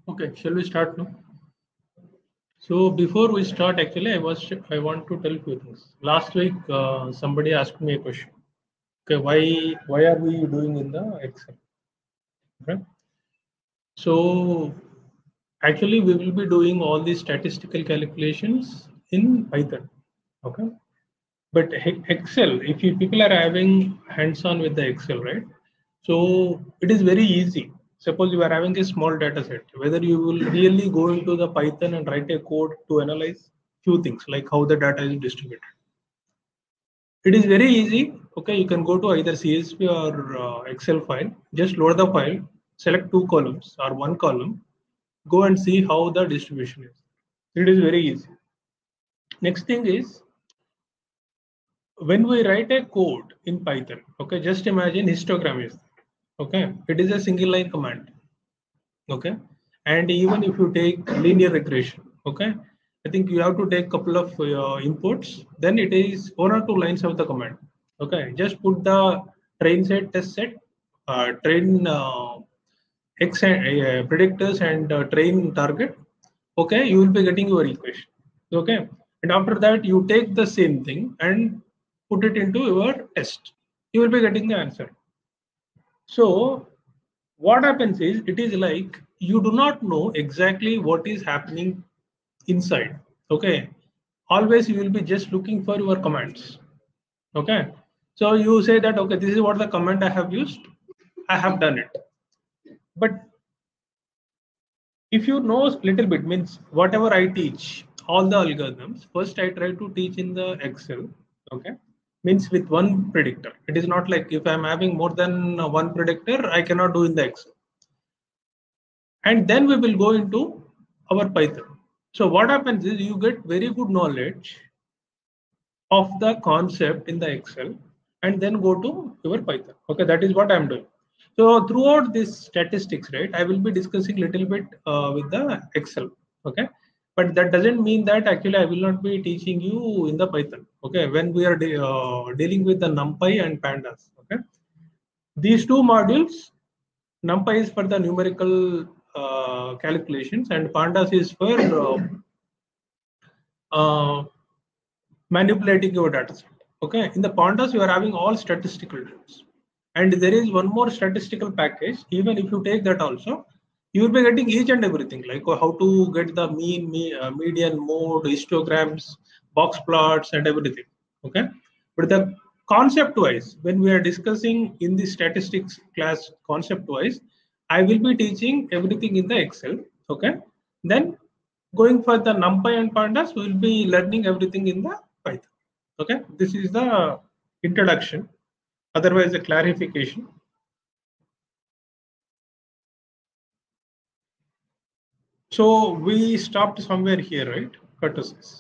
Okay, shall we start now? So before we start, actually, I want to tell few things. Last week, somebody asked me a question. Okay, why are we doing in the Excel? Right. So actually, we will be doing all these statistical calculations in Python. Okay, but Excel, if you people are having hands-on with the Excel, right? So it is very easy. Suppose you are having a small data set, whether you will really go into the Python and write a code to analyze few things like how the data is distributed. It is very easy. Okay, you can go to either CSV or Excel file, just load the file, select two columns or one column, go and see how the distribution is. It is very easy. Next thing is, when we write a code in Python, okay, just imagine histogram is there, okay, it is a single line command, okay, and even if you take linear regression, okay, I think you have to take couple of inputs, then it is one or two lines of the command, okay, just put the train set, test set, train x and predictors and train target, okay, you will be getting your equation, okay, and after that you take the same thing and put it into your test, you will be getting the answer. So what happens is, it is like you do not know exactly what is happening inside, okay, always you will be just looking for your commands, okay, so you say that, okay, this is what the command I have used, I have done it. But if you know little bit, means whatever I teach, all the algorithms, first I try to teach in the Excel, okay, means with one predictor. It is not like if I'm having more than one predictor, I cannot do in the Excel. And then we will go into our Python. So what happens is, you get very good knowledge of the concept in the Excel and then go to your Python. Okay, that is what I'm doing. So throughout this statistics, right, I will be discussing little bit with the Excel. Okay, but that doesn't mean that actually I will not be teaching you in the Python. Okay, when we are dealing with the NumPy and Pandas. Okay, these two modules, NumPy is for the numerical calculations and Pandas is for manipulating your data set. Okay, in the pandas you are having all statistical tools, and there is one more statistical package. Even if you take that also, you will be getting each and everything, like how to get the mean, median, mode, histograms, box plots, and everything. Okay, but the concept wise, when we are discussing in the statistics class concept wise, I will be teaching everything in the Excel. Okay, then going for the NumPy and Pandas, we will be learning everything in the Python. Okay, this is the introduction, otherwise the clarification. So we stopped somewhere here, right? Kurtosis.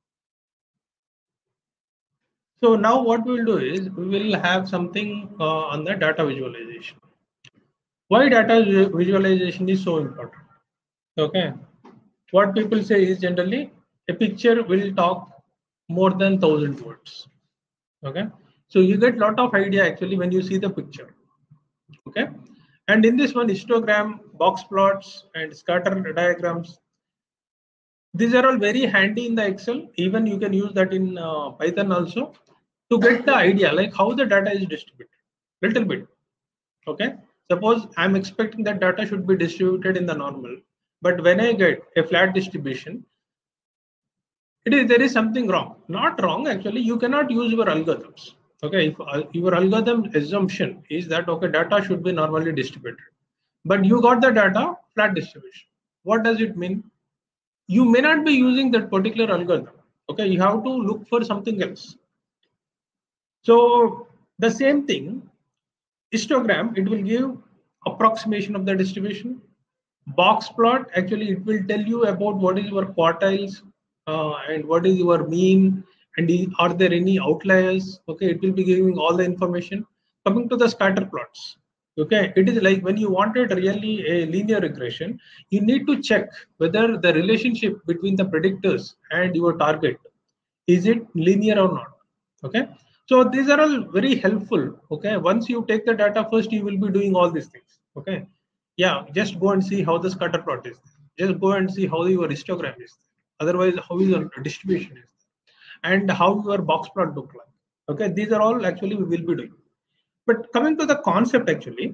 So now what we will do is, we will have something on the data visualization. Why data visualization is so important? Okay, what people say is, generally a picture will talk more than 1,000 words. Okay, so you get lot of idea actually when you see the picture. Okay, and in this one, histogram, box plots, and scatter diagrams, these are all very handy in the Excel. Even you can use that in Python also, to get the idea like how the data is distributed little bit. Okay, suppose I'm expecting that data should be distributed in the normal, but when I get a flat distribution, there is something wrong. Not wrong, actually, you cannot use your algorithms. Okay, if your algorithm assumption is that, okay, data should be normally distributed, but you got the data flat distribution. What does it mean? You may not be using that particular algorithm. Okay, you have to look for something else. So the same thing, histogram, it will give approximation of the distribution. Box plot, actually it will tell you about what is your quartiles, and what is your mean, and are there any outliers. Okay, it will be giving all the information. Coming to the scatter plots, okay, it is like when you wanted really a linear regression, you need to check whether the relationship between the predictors and your target, is it linear or not. Okay, so these are all very helpful. Okay, once you take the data, first you will be doing all these things. Okay, Yeah, just go and see how the scatter plot is. Just go and see how your histogram is. Otherwise, how your distribution is, and how your box plot look like. Okay, these are all actually we will be doing. But coming to the concept, actually,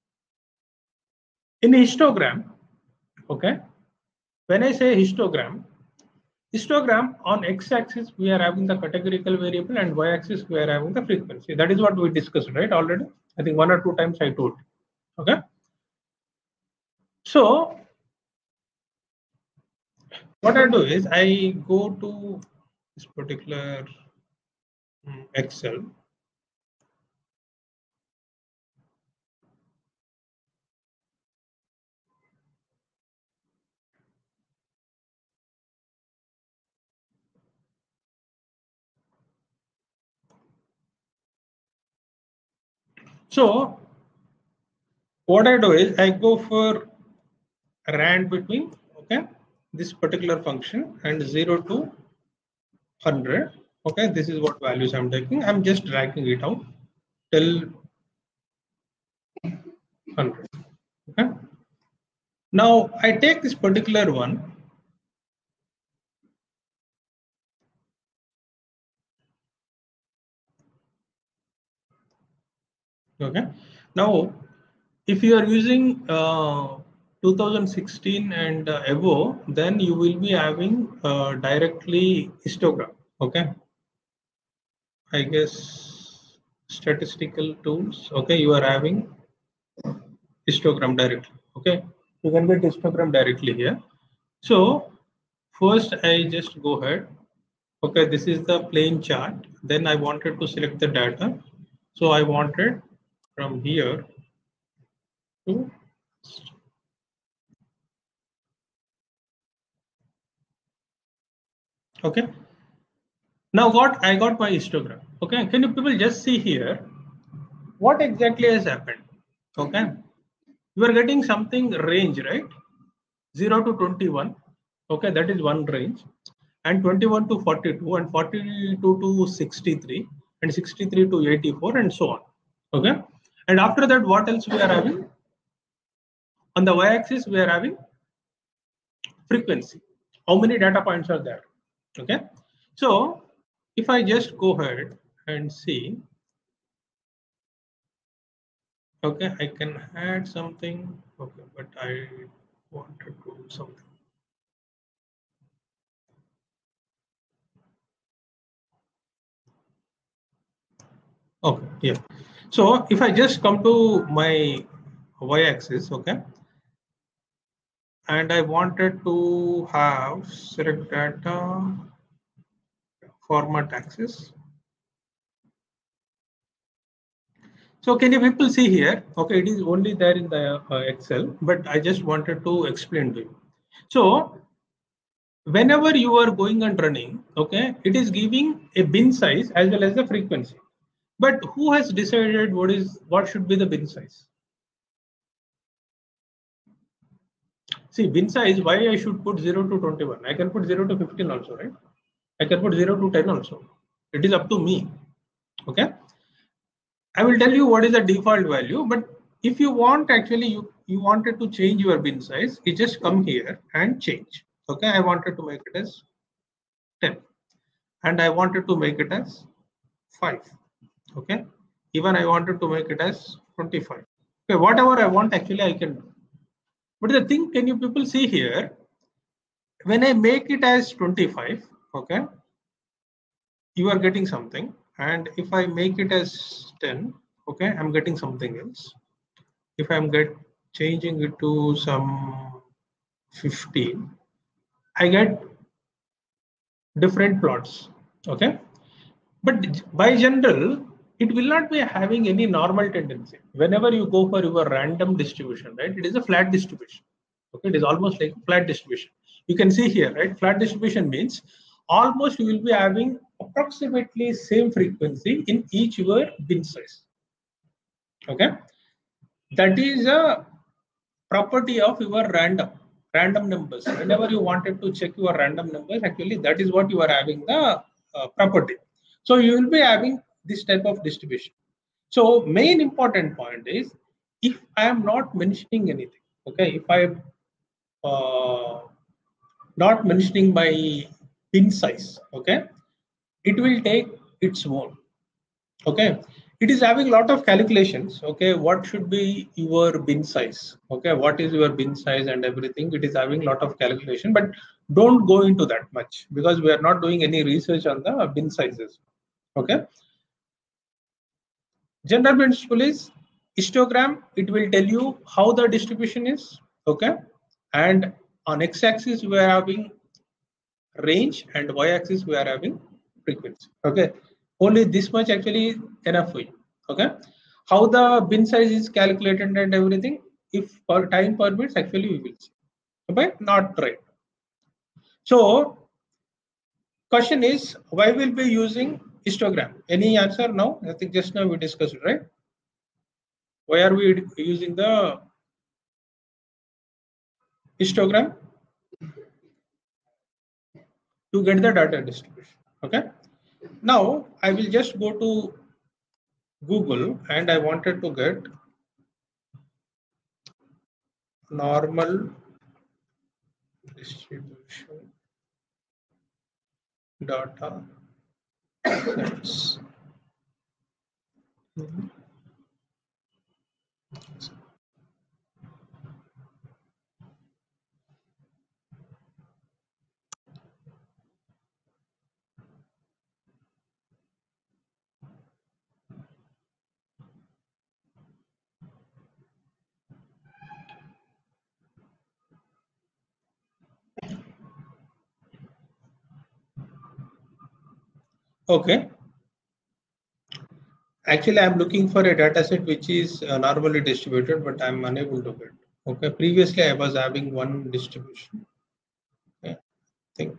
in histogram, okay, when I say histogram, on x-axis we are having the categorical variable and y-axis we are having the frequency. That is what we discussed, right? Already, I think 1 or 2 times I told. Okay, so what I do is I go to this particular Excel. So what I do is I go for rand between, okay, this particular function and 0 to 100. Okay, this is what values I'm taking. I'm just dragging it out till 100. Okay. Now I take this particular one. Okay. Now, if you are using 2016 and above, then you will be having directly histogram. Okay. I guess statistical tools. Okay, you are having histogram directly. Okay, you can get histogram directly here. So first, I just go ahead. Okay, this is the plain chart. Then I wanted to select the data. So I wanted from here to, okay. Now what I got my histogram. Okay, can you people just see here what exactly has happened? Okay, you are getting something range, right? 0 to 21. Okay, that is one range, and 21 to 42, and 42 to 63, and 63 to 84, and so on. Okay, and after that, what else we are having? On the y-axis, we are having frequency. How many data points are there? Okay, so if I just go ahead and see, okay, I can add something. Okay, but I wanted to do something. Okay, yeah. So if I just come to my y-axis, okay, and I wanted to have select data format axis. So can you people see here? Okay, it is only there in the Excel, but I just wanted to explain to you. So whenever you are going and running, okay, it is giving a bin size as well as the frequency. But who has decided what should be the bin size? See, bin size, why I should put 0 to 21? I can put 0 to 15 also, right? I can put 0 to 10 also. It is up to me. Okay. I will tell you what is the default value, but if you want, actually, you wanted to change your bin size, you just come here and change. Okay. I wanted to make it as 10 and I wanted to make it as 5. Okay. Even I wanted to make it as 25. Okay. Whatever I want, actually, I can do. But the thing, can you people see here? When I make it as 25, okay, you are getting something. And if I make it as 10, okay, I'm getting something else. If I'm changing it to some 15, I get different plots. Okay. But by general, it will not be having any normal tendency. Whenever you go for your random distribution, right, it is a flat distribution. Okay, it is almost like flat distribution. You can see here, right? Flat distribution means almost you will be having approximately same frequency in each your bin size. Okay, that is a property of your random numbers. Whenever you wanted to check your random numbers, actually that is what you are having the property. So you will be having this type of distribution. So main important point is if I am not mentioning anything, Okay, if I not mentioning my bin size, okay, it will take its own. Okay, it is having a lot of calculations. Okay, what should be your bin size? Okay, what is your bin size and everything? It is having a lot of calculation, but don't go into that much because we are not doing any research on the bin sizes. Okay, general principle is histogram. It will tell you how the distribution is. Okay, and on x-axis we are having range and y-axis we are having frequency. Okay, only this much actually is enough for you. Okay, how the bin size is calculated and everything, if time permits, actually we will see. Okay, not right. So question is, why will be using histogram? Any answer now? I think just now we discussed it, right? Why are we using the histogram? To get the data distribution. Okay, now I will just go to Google and I wanted to get normal distribution data sets. Okay, actually I'm looking for a data set which is normally distributed, but I'm unable to get. Okay, previously I was having one distribution. Okay, I think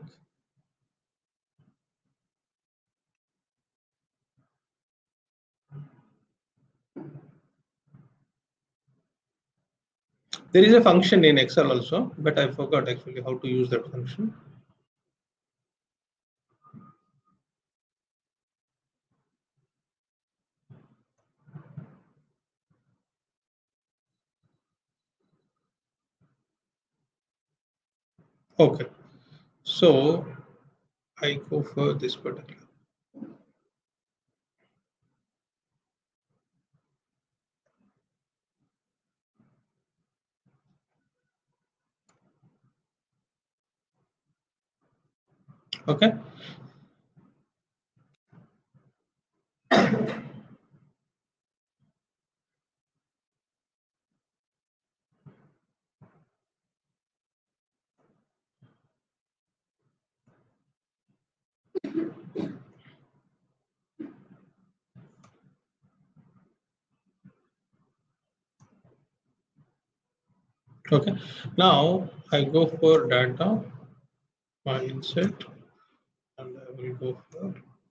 there is a function in Excel also, but I forgot actually how to use that function. Okay, so I go for this particular. Okay, okay. Now I go for data mindset and I will go for.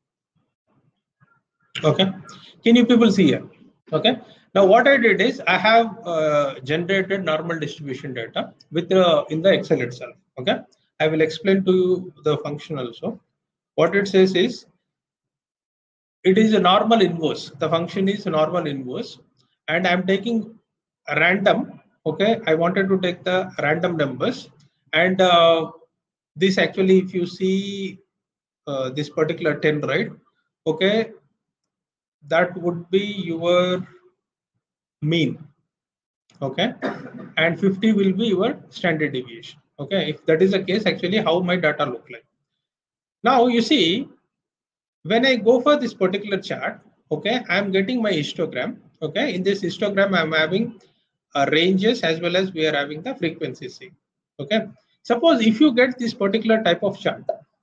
Okay, can you people see here? Okay, now what I did is I have generated normal distribution data with in the Excel itself. Okay, I will explain to you the function also. What it says is it is a normal inverse. The function is a normal inverse, and I'm taking a random. Okay, I wanted to take the random numbers, and this actually, if you see this particular 10, right? Okay, that would be your mean. Okay, and 50 will be your standard deviation. Okay, if that is the case, actually how my data look like. Now you see, when I go for this particular chart, okay, I'm getting my histogram. Okay, in this histogram I'm having ranges as well as we are having the frequencies. Okay, suppose if you get this particular type of chart,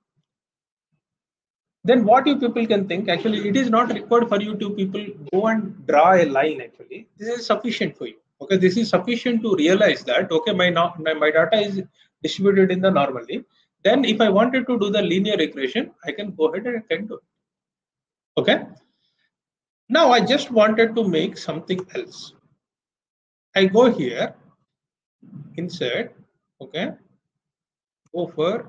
then what you people can think, actually it is not required for you to people go and draw a line. Actually this is sufficient for you. Okay, this is sufficient to realize that okay, my data is distributed in the normally. Then if I wanted to do the linear regression, I can go ahead and I can do it. Okay, now I just wanted to make something else. I go here, insert. Okay, go for,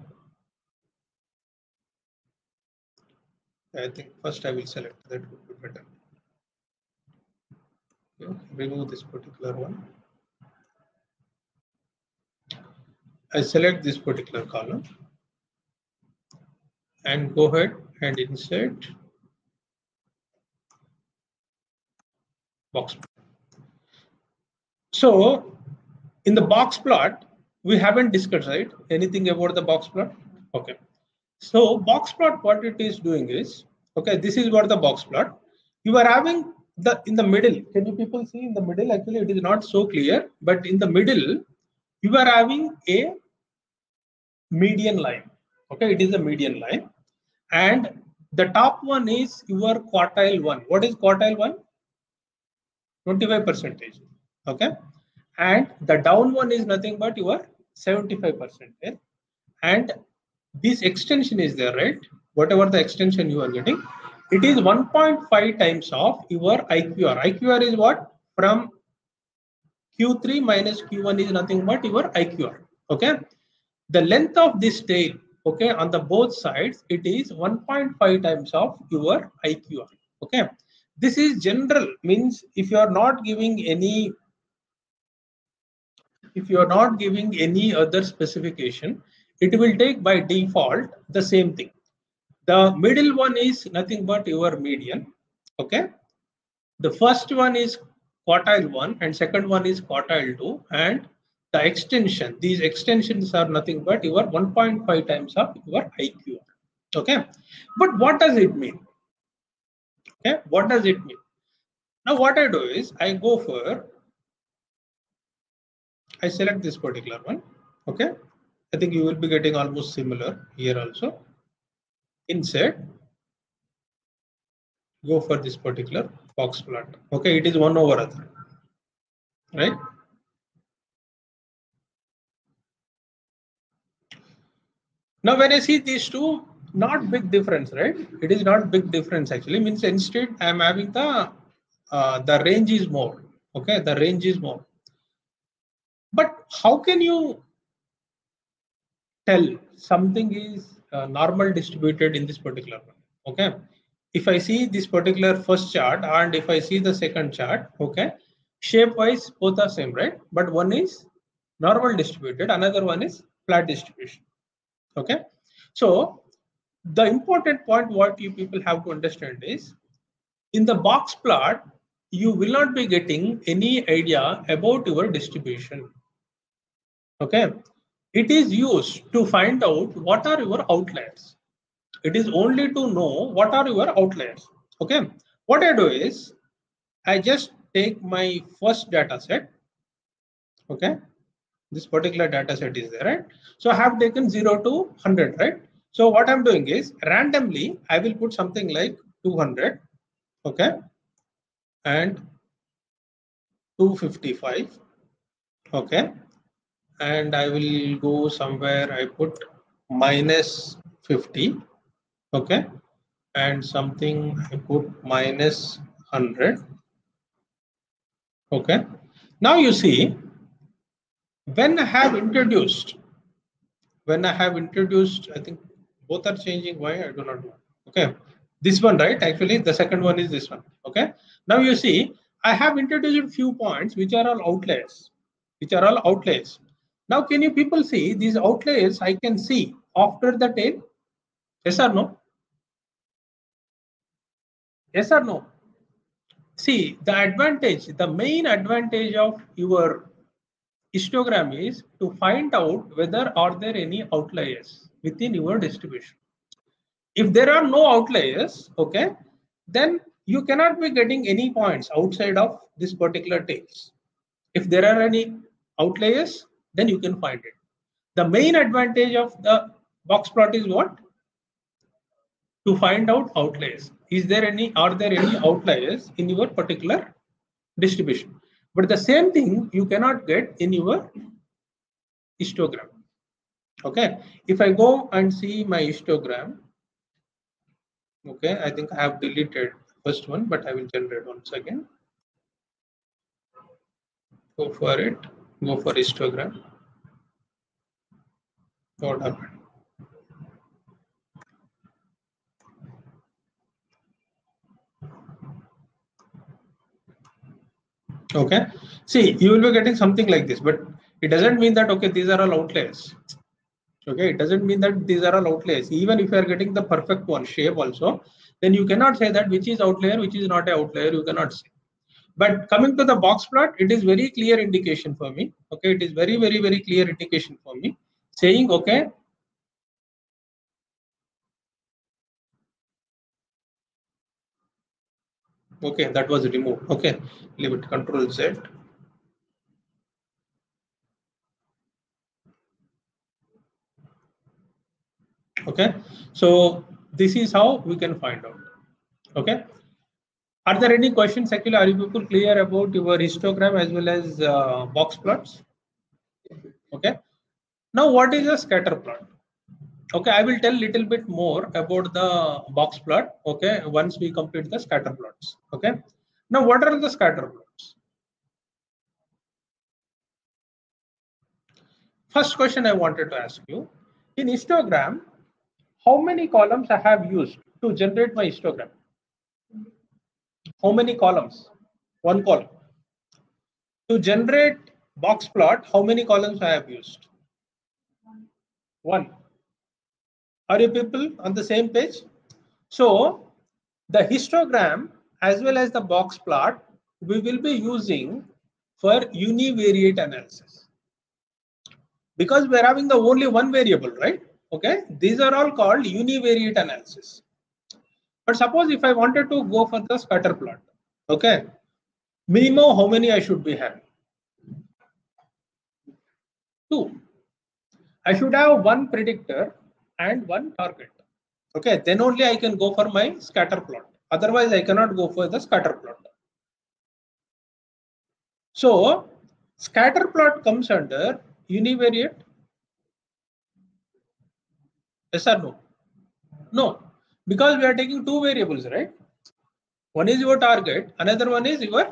I think first I will select, that would be better. Okay, remove this particular one. I select this particular column and go ahead and insert box. So in the box plot, we haven't discussed, right, anything about the box plot. Okay. So box plot, what it is doing is, okay, this is what the box plot. You are having the in the middle. Can you people see in the middle? Actually, it is not so clear, but in the middle, you are having a median line. Okay, it is a median line, and the top one is your quartile one. What is quartile one? 25%. Okay, and the down one is nothing but your 75%. And this extension is there, right? Whatever the extension you are getting, it is 1.5 times of your IQR. IQR is what? From Q3 minus Q1 is nothing but your IQR. Okay, the length of this tail, okay, on the both sides, it is 1.5 times of your IQR. Okay, this is general, means if you are not giving any other specification, it will take by default the same thing. The middle one is nothing but your median. Okay, the first one is quartile 1 and second one is quartile 2, and the extension, these extensions are nothing but your 1.5 times of your IQR. Okay, but what does it mean? Okay, what does it mean? Now what I do is I select this particular one. Okay, I think you will be getting almost similar here also. Insert, go for this particular box plot. Okay, it is 1 over other, right? Now when I see these two, not big difference, right? It is not big difference actually. Means instead I am having the range is more. Okay, the range is more. But how can you tell something is normal distributed in this particular one? Okay, if I see this particular first chart and if I see the second chart, okay, shape wise both are same, right? But one is normal distributed, another one is flat distribution. Okay, so the important point what you people have to understand is, in the box plot you will not be getting any idea about your distribution. Okay, it is used to find out what are your outliers. It is only to know what are your outliers. Okay, what I do is I just take my first data set. Okay, this particular data set is there, right? So I have taken 0 to 100, right? So what I'm doing is randomly I will put something like 200, okay, and 255, okay, and I will go somewhere, I put minus 50, okay, and something I put minus 100, okay. Now you see, when I have introduced, I think both are changing. Why? I do not know. Okay, this one, right? Actually, the second one is this one. Okay. Now you see, I have introduced few points which are all outliers. Now, can you people see these outliers? I can see after the tail. Yes or no? Yes or no? See, the main advantage of your histogram is to find out whether are there any outliers within your distribution. If there are no outliers, okay, then you cannot be getting any points outside of this particular tails. If there are any outliers, then you can find it. The main advantage of the box plot is what? To find out outliers. Are there any outliers in your particular distribution? But the same thing you cannot get in your histogram. Okay, if I go and see my histogram, okay, I think I have deleted first one, but I will generate once again. Go for it. Go for histogram. What happened? Okay. See, you will be getting something like this, but It doesn't mean that, okay, these are all outliers. Okay, it doesn't mean that these are all outliers. Even if you are getting the perfect one shape also, then you cannot say that which is outlier, which is not an outlier. You cannot say. But coming to the box plot, it is very clear indication for me. Okay, it is very, very, very clear indication for me, saying, okay, okay, that was removed. Okay, leave it. Control Z. Okay, so this is how we can find out. Okay, are there any questions? Actually, are you people clear about your histogram as well as box plots? Okay, now what is a scatter plot? Okay, I will tell little bit more about the box plot. Okay, once we complete the scatter plots. Okay, now what are the scatter plots? First question I wanted to ask you, in histogram, how many columns I have used to generate my histogram? How many columns? One column. To generate box plot, how many columns I have used? One. Are you people on the same page? So the histogram as well as the box plot, we will be using for univariate analysis, because we are having the only one variable, right? Okay, these are all called univariate analysis. But suppose if I wanted to go for the scatter plot, okay, minimum how many I should be having? Two. I should have one predictor and one target. Okay, then only I can go for my scatter plot. Otherwise, I cannot go for the scatter plot. So, scatter plot comes under univariate. Yes or no? No, because we are taking two variables, right? One is your target, another one is your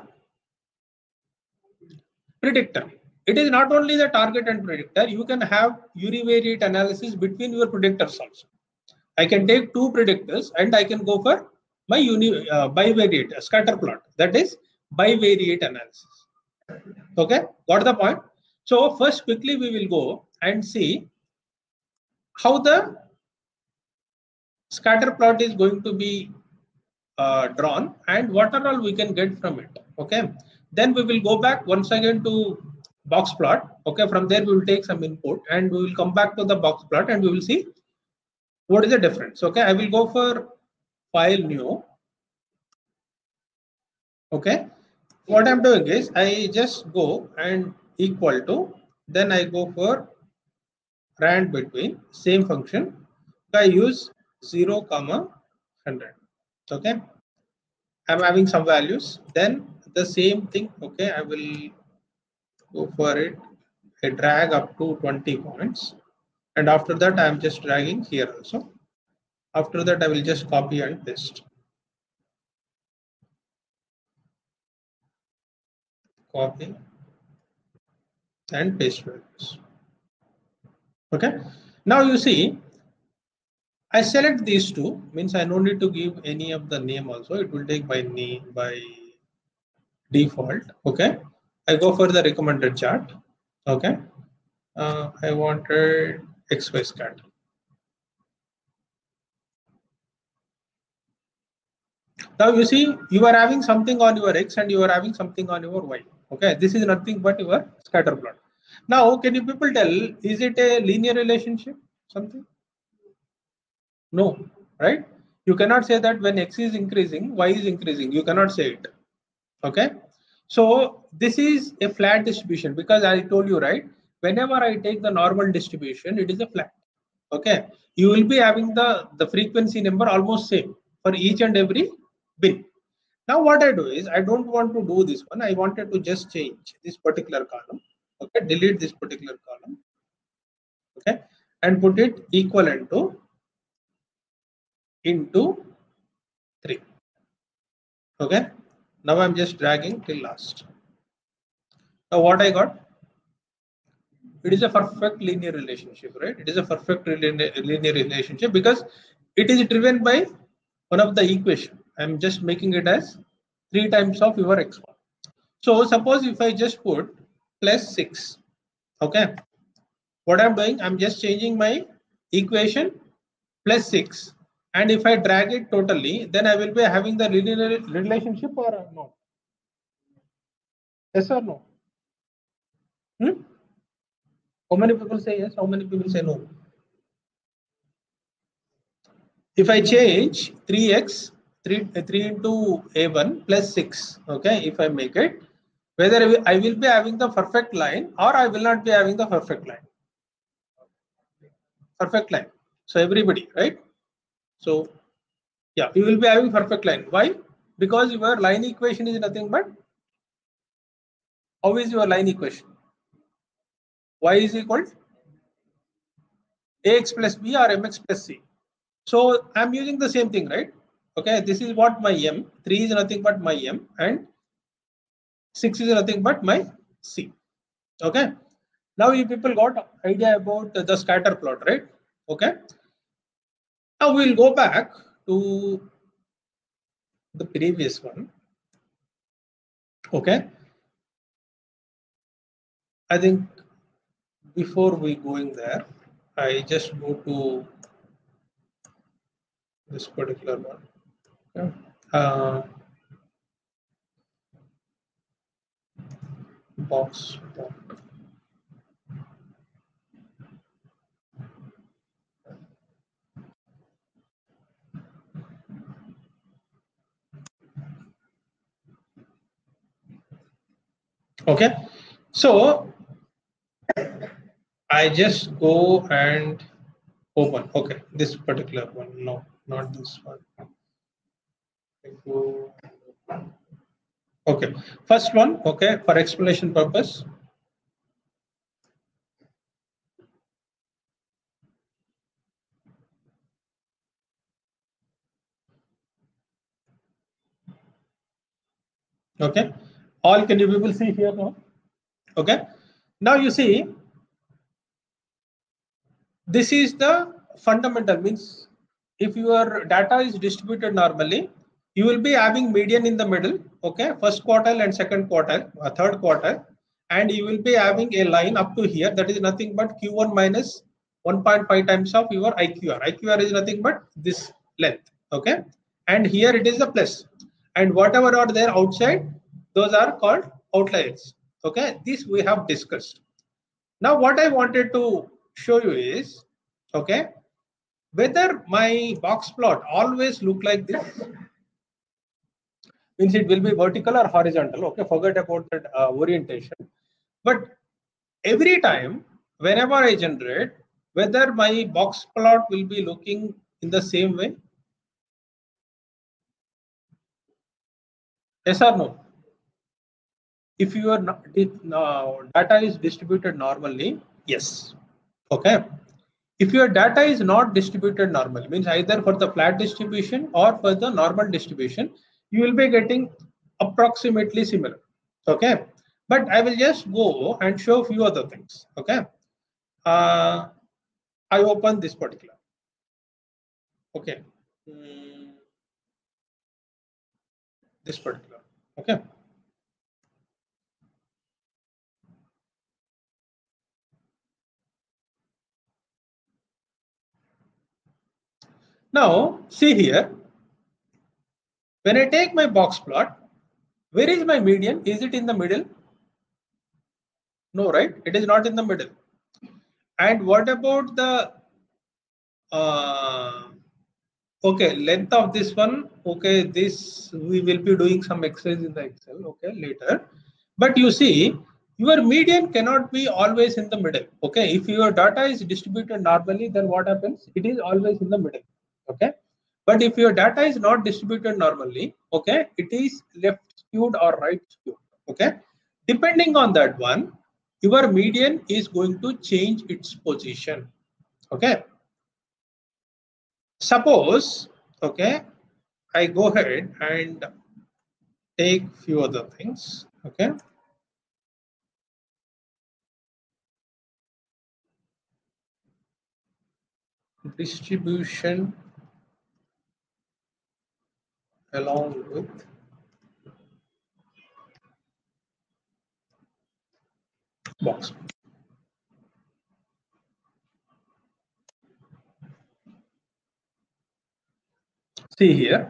predictor. It is not only the target and predictor, you can have univariate analysis between your predictors also. I can take two predictors and I can go for my bivariate scatter plot. That is bivariate analysis. Okay, got the point? So first quickly we will go and see how the scatter plot is going to be drawn and what are all we can get from it. Okay, then we will go back once again to box plot. Okay, from there we will take some input and we will come back to the box plot and we will see what is the difference. Okay, I will go for file new. Okay, what I'm doing is I just go and equal to, then I go for rand between same function. I use 0, 100. Okay, I'm having some values, then the same thing. Okay, I will go for it. I drag up to 20 points, and after that I'm just dragging here also. After that I will just copy and paste. Copy and paste values. Okay, now you see I select these two, means I don't need to give any of the name also. It will take by name by default. Okay, I go for the recommended chart. Okay, I wanted XY scatter. Now you see you are having something on your X and you are having something on your Y. Okay, this is nothing but your scatter plot. Now can you people tell, is it a linear relationship? Something? No, right? You cannot say that when X is increasing, Y is increasing. You cannot say it. Okay, so this is a flat distribution, because I told you, right, whenever I take the normal distribution, it is a flat. Okay, you will be having the frequency number almost same for each and every bin. Now what I do is, I don't want to do this one. I wanted to just change this particular column. Okay, delete this particular column. Okay, and put it equivalent to into 3. Okay, now I'm just dragging till last. Now what I got? It is a perfect linear relationship, right? It is a perfect linear relationship because it is driven by one of the equation. I'm just making it as 3 times of your x1. So suppose if I just put plus 6, Okay, what I'm doing, I'm just changing my equation plus 6, and if I drag it totally, then I will be having the linear relationship or no? Yes or no? How many people say yes? How many people say no? If I change 3x, 3 into a1 plus 6, okay, if I make it, whether I will be having the perfect line or I will not be having the perfect line. Perfect line. So everybody, right? So yeah, you will be having perfect line. Why? Because your line equation is nothing but, how is your line equation? Y is equal to ax plus b or mx plus c. So I'm using the same thing, right? Okay, this is what my m, 3 is nothing but my m, and 6 is nothing but my c. Okay, now you people got idea about the scatter plot, right? Okay, now we'll go back to the previous one. Okay, I think before we going there, I just go to this particular one. Okay. Box plot. Okay, so I just go and open. Okay, this particular one. No, not this one. I go. Okay, first one. Okay, for explanation purpose. Okay, all can you people see here now? Okay, now you see this is the fundamental, means if your data is distributed normally, you will be having median in the middle, okay, first quartile and second quartile, third quartile, and you will be having a line up to here, that is nothing but q1 minus 1.5 times of your iqr. Iqr is nothing but this length, okay, and here it is the plus, and whatever are there outside, those are called outliers. Okay, this we have discussed. Now what I wanted to show you is, okay, whether my box plot always look like this, means it will be vertical or horizontal. Okay, forget about that orientation. But every time, whenever I generate, whether my box plot will be looking in the same way, yes or no? If your data is distributed normally, yes. Okay. If your data is not distributed normally, means either for the flat distribution or for the normal distribution, you will be getting approximately similar. Okay, but I will just go and show a few other things. Okay, I open this particular. Okay, this particular. Okay. Now see here, when I take my box plot, where is my median? Is it in the middle? No, right? It is not in the middle. And what about the okay, length of this one? Okay, this we will be doing some exercise in the Excel. Okay, later. But you see, your median cannot be always in the middle. Okay, if your data is distributed normally, then what happens? It is always in the middle. Okay, but if your data is not distributed normally, okay, it is left skewed or right skewed. Okay, depending on that one, your median is going to change its position. Okay, suppose, okay, I go ahead and take few other things. Okay, distribution along with box. See here.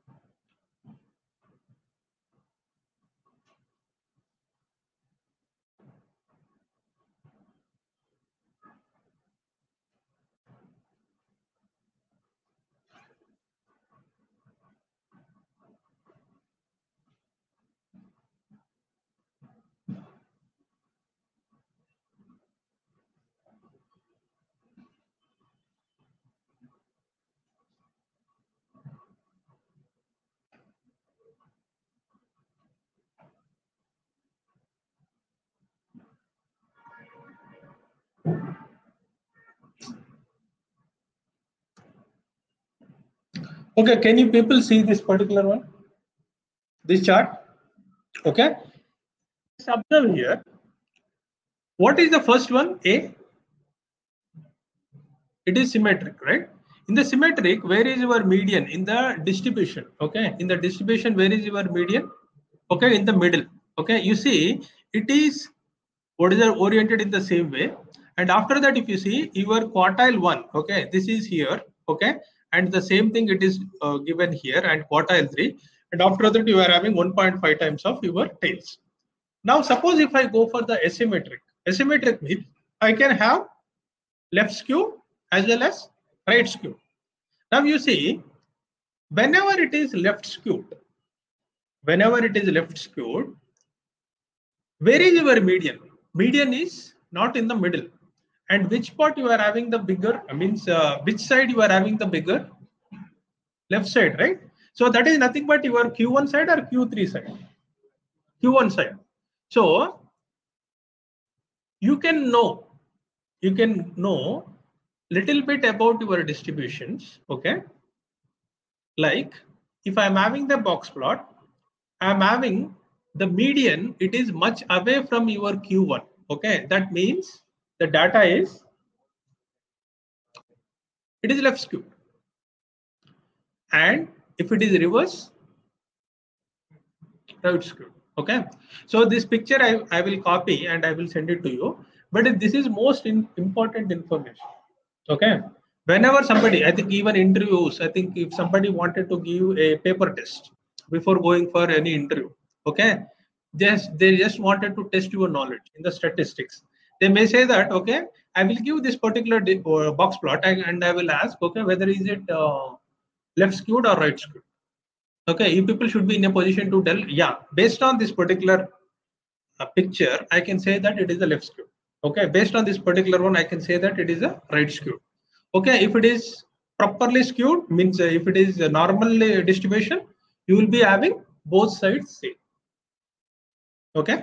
Okay, can you people see this particular one? This chart? Okay. Let's observe here. What is the first one? A. It is symmetric, right? In the symmetric, where is your median? In the distribution. Okay. In the distribution, where is your median? Okay, in the middle. Okay, you see, it is what is oriented in the same way. And after that, if you see your quartile one, okay, this is here, okay, and the same thing it is given here, and quartile three, and after that you are having 1.5 times of your tails. Now suppose if I go for the asymmetric means I can have left skew as well as right skew. Now you see, whenever it is left skewed, where is your median? Median is not in the middle. And which part you are having the bigger, means which side you are having the bigger? Left side, right? So that is nothing but your Q1 side or Q3 side? Q1 side. So you can know little bit about your distributions, okay? Like if I'm having the box plot, I'm having the median, it is much away from your Q1, okay? That means the data is, it is left skewed. And if it is reverse, right skewed, okay? So this picture I will copy and I will send it to you, but this is most important information, okay? Whenever somebody, I think even interviews, I think if somebody wanted to give a paper test before going for any interview, okay, they just wanted to test your knowledge in the statistics. They may say that, okay, I will give this particular box plot and I will ask, okay, whether is it left skewed or right skewed. Okay, you people should be in a position to tell, yeah, based on this particular picture, I can say that it is a left skew. Okay, based on this particular one, I can say that it is a right skew. Okay, if it is properly skewed, means if it is a normal distribution, you will be having both sides same. Okay.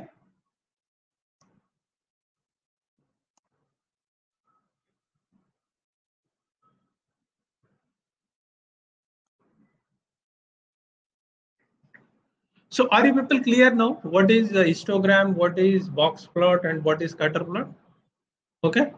So are you people clear now? What is the histogram, what is box plot, and what is scatter plot? Okay.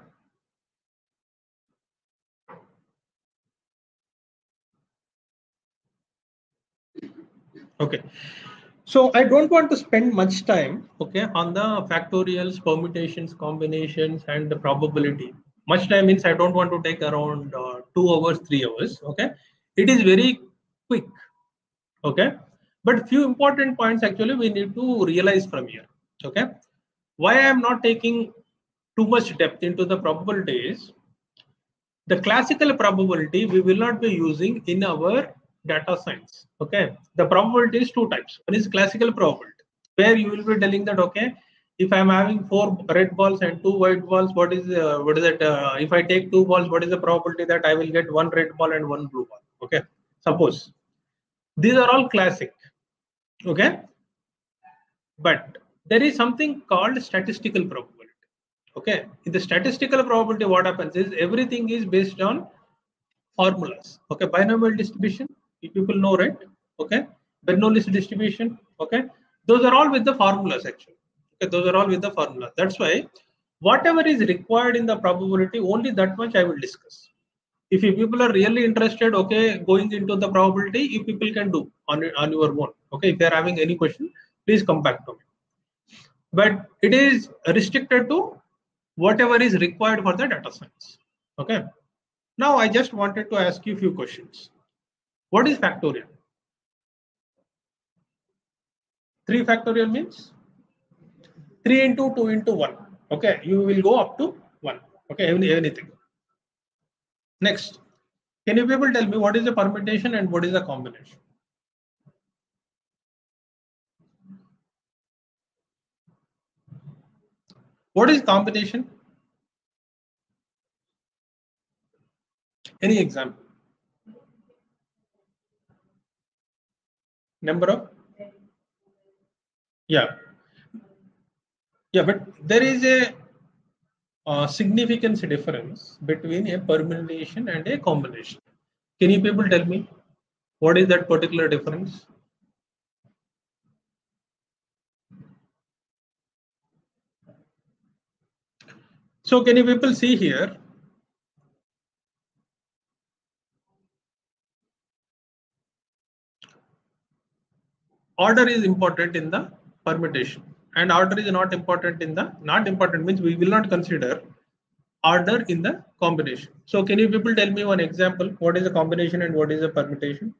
Okay. So I don't want to spend much time, okay, on the factorials, permutations, combinations, and the probability. Much time means I don't want to take around 2 hours, 3 hours. Okay, it is very quick. Okay, but few important points actually we need to realize from here. Okay, why I am not taking too much depth into the probabilities? The classical probability we will not be using in our data science. Okay, the probability is two types. One is classical probability, where you will be telling that, okay, if I'm having 4 red balls and 2 white balls, what is it? If I take 2 balls, what is the probability that I will get 1 red ball and 1 blue ball? Okay, suppose these are all classic. Okay, but there is something called statistical probability. Okay, in the statistical probability, what happens is everything is based on formulas. Okay, binomial distribution, you people know, right? Okay, Bernoulli's distribution. Okay, those are all with the formulas actually. Okay, those are all with the formula. That's why whatever is required in the probability, only that much I will discuss. If you people are really interested, okay, going into the probability, you people can do on your own. Okay, if you are having any question, please come back to me. But it is restricted to whatever is required for the data science. Okay. Now I just wanted to ask you a few questions. What is factorial? 3 factorial means 3 into 2 into 1. Okay, you will go up to 1. Okay, anything. Next, can you people tell me what is the permutation and what is the combination? What is combination? Any example? Number of? Yeah. Yeah, but there is a significance difference between a permutation and a combination. Can you people tell me what is that particular difference? So can you people see here? Order is important in the permutation and order is not important in the, not important means we will not consider order in the combination. So can you people tell me one example? What is a combination and what is a permutation?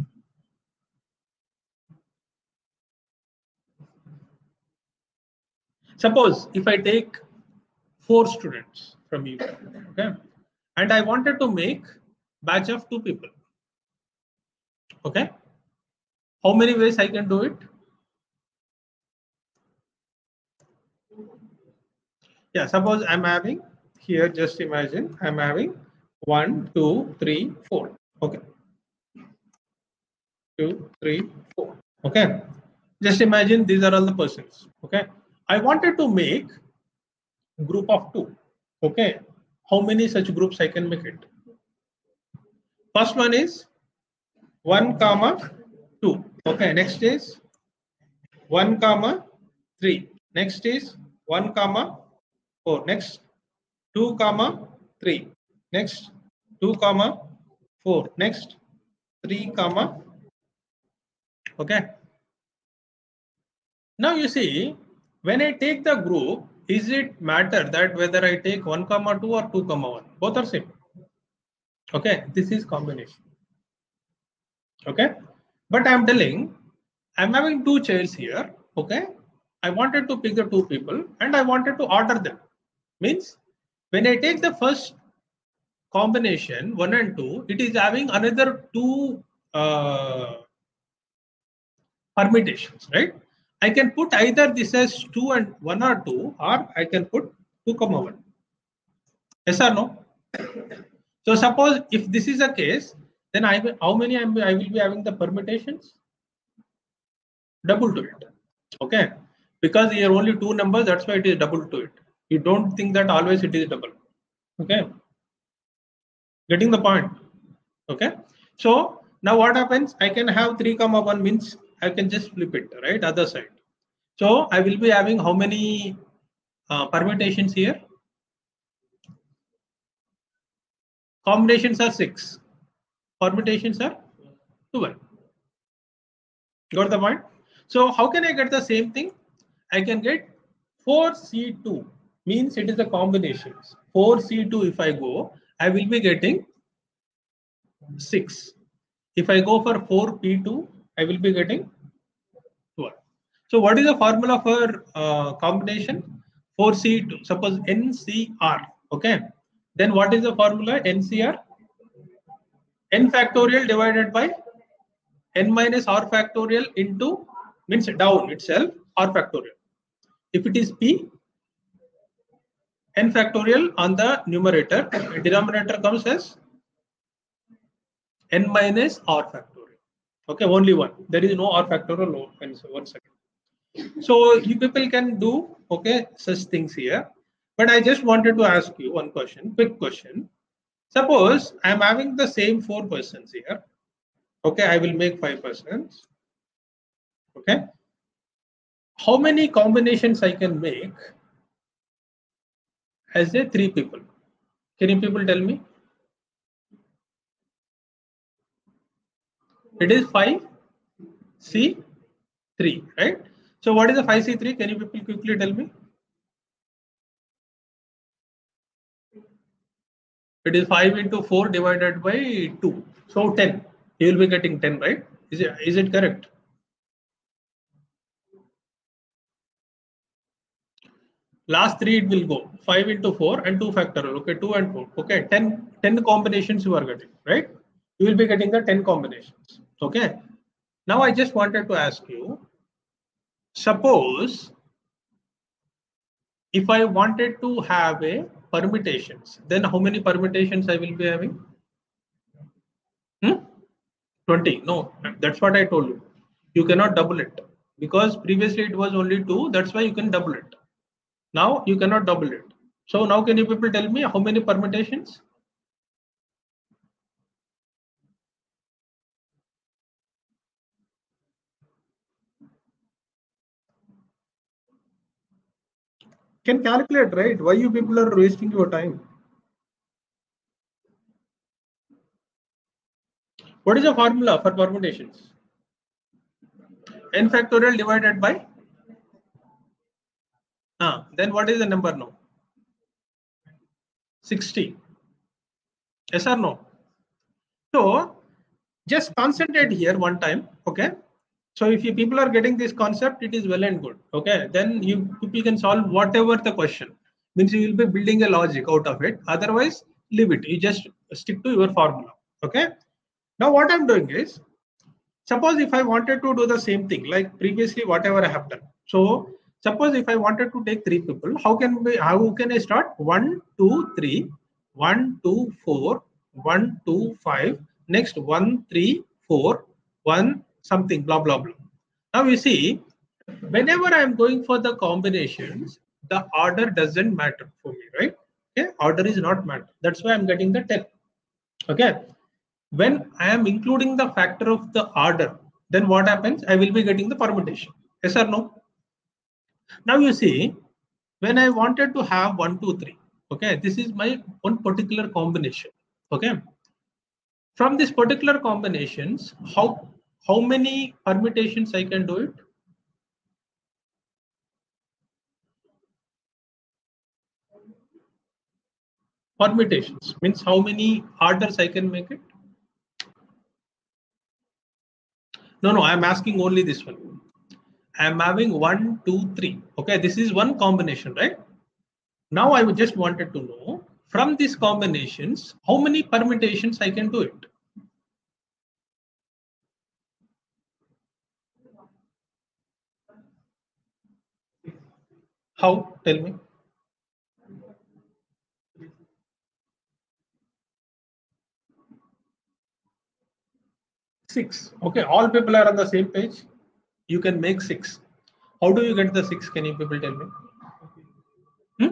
Suppose if I take 4 students from you, okay, and I wanted to make batch of 2 people, okay, how many ways I can do it? Yeah, suppose I'm having here, just imagine I'm having 1, 2, 3, 4. Okay, 2, 3, 4. Okay, just imagine these are all the persons. Okay, I wanted to make group of 2. Okay, how many such groups I can make it? First one is 1 comma 2. Okay, next is 1 comma 3. Next is 1 comma 4. Next 2 comma 3. Next 2 comma 4. Next 3 comma. Okay. Now you see, when I take the group, is it matter that whether I take 1 comma 2 or 2 comma 1? Both are same. Okay, this is combination. Okay, but I'm telling, I'm having 2 chairs here. Okay, I wanted to pick the 2 people and I wanted to order them. Means when I take the first combination 1 and 2, it is having another 2 permutations, right? I can put either this as 2 and 1 or 2, or I can put 2 comma 1. Yes or no? So suppose if this is the case, then how many I will be having the permutations? Double to it. Okay, because here only 2 numbers, that's why it is double to it. You don't think that always it is double. Okay, getting the point. Okay, so now what happens? I can have 3 comma 1 means I can just flip it, right, other side. So I will be having how many permutations here? Combinations are 6, permutations are 12. Got the point? So how can I get the same thing? I can get 4C2 means it is the combinations. 4C2 if I go, I will be getting 6. If I go for 4P2, I will be getting 12. So what is the formula for combination? 4C2. Suppose NCR. Okay. Then what is the formula? NCR? N factorial divided by n minus r factorial into, means down itself, r factorial. If it is p, n factorial on the numerator, denominator comes as n minus r factorial. Okay, only one. There is no r factorial. No, one second. So you people can do, okay, such things here. But I just wanted to ask you one question, quick question. Suppose I am having the same 4 persons here. Okay, I will make 5 persons. Okay, how many combinations I can make as a 3 people? Can you people tell me? It is 5C3, right? So what is the 5C3? Can you people quickly tell me? It is 5 into 4 divided by 2. So 10. You will be getting 10, right? Is it correct? Last 3 it will go 5 into 4 and 2 factorial. Okay, 2 and 4. Okay, 10 combinations you are getting, right? You will be getting the 10 combinations. Okay. Now I just wanted to ask you, suppose if I wanted to have a permutations, then how many permutations I will be having? 20. No, that's what I told you. You cannot double it because previously it was only 2. That's why you can double it. Now you cannot double it. So now can you people tell me how many permutations? Can calculate, right? Why you people are wasting your time? What is the formula for permutations? N factorial divided by then what is the number now? 60. Yes or no? So just concentrate here one time. Okay. So if you people are getting this concept, it is well and good. Okay. Then you people can solve whatever the question. Means you will be building a logic out of it. Otherwise, leave it. You just stick to your formula. Okay. Now what I'm doing is, suppose if I wanted to do the same thing like previously, whatever I have done. So suppose if I wanted to take 3 people, how can I start? 1, 2, 3, 1, 2, 4, 1, 2, 5, next 1, 3, 4, 1, something, blah, blah, blah. Now you see, whenever I'm going for the combinations, the order doesn't matter for me, right? Okay, order is not matter. That's why I'm getting the 10. Okay. When I am including the factor of the order, then what happens? I will be getting the permutation. Yes or no? Now you see, when I wanted to have 1, 2, 3, okay, this is my one particular combination. Okay. From this particular combinations, how many permutations I can do it? Permutations means how many orders I can make it? No, I'm asking only this one. I'm having 1, 2, 3. Okay, this is one combination, right? Now I just wanted to know from these combinations, how many permutations I can do it? How? Tell me. 6. Okay, all people are on the same page. You can make 6. How do you get the 6? Can you people tell me? Hmm?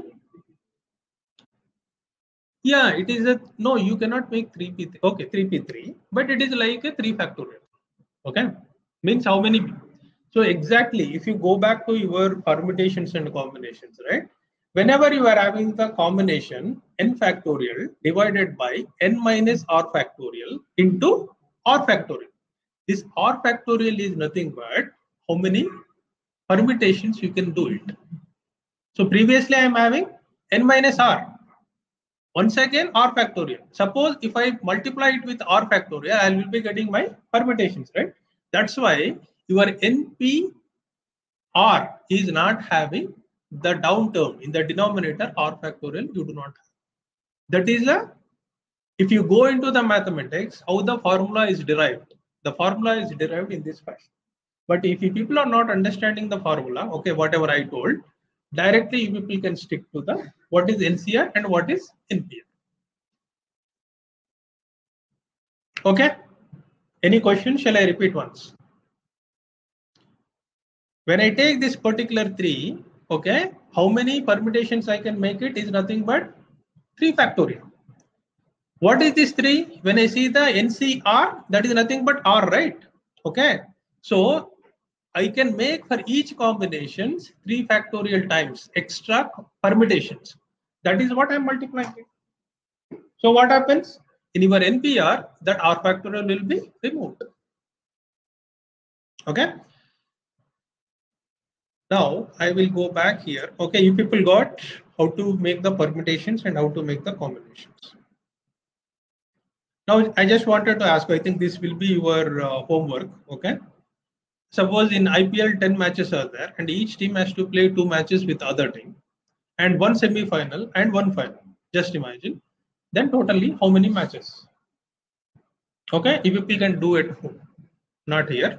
Yeah, it is a no. You cannot make 3p3. Okay, 3p3, but it is like a 3 factorial. Okay, means how many? So exactly, if you go back to your permutations and combinations, right? Whenever you are having the combination n factorial divided by n minus r factorial into r factorial. This r factorial is nothing but how many permutations you can do it. So previously I am having n minus r. Once again r factorial. Suppose if I multiply it with r factorial, I will be getting my permutations, right? That's why your np r is not having the down term in the denominator r factorial. You do not have. That is a, if you go into the mathematics, how the formula is derived. The formula is derived in this fashion. But if you people are not understanding the formula, okay, whatever I told, directly you people can stick to the what is NCR and what is NPR. Okay. Any question? Shall I repeat once? When I take this particular 3, okay, how many permutations I can make it is nothing but 3 factorial. What is this 3? When I see the NCR, that is nothing but R, right? Okay. So I can make for each combinations 3 factorial times extra permutations. That is what I'm multiplying it. So what happens? In your NPR, that R factorial will be removed. Okay. Now I will go back here. Okay, you people got how to make the permutations and how to make the combinations. Now, I just wanted to ask, I think this will be your homework, okay? Suppose in IPL, 10 matches are there, and each team has to play 2 matches with other team, and one semi-final and one final. Just imagine. Then totally, how many matches? Okay, if people can do it, not here.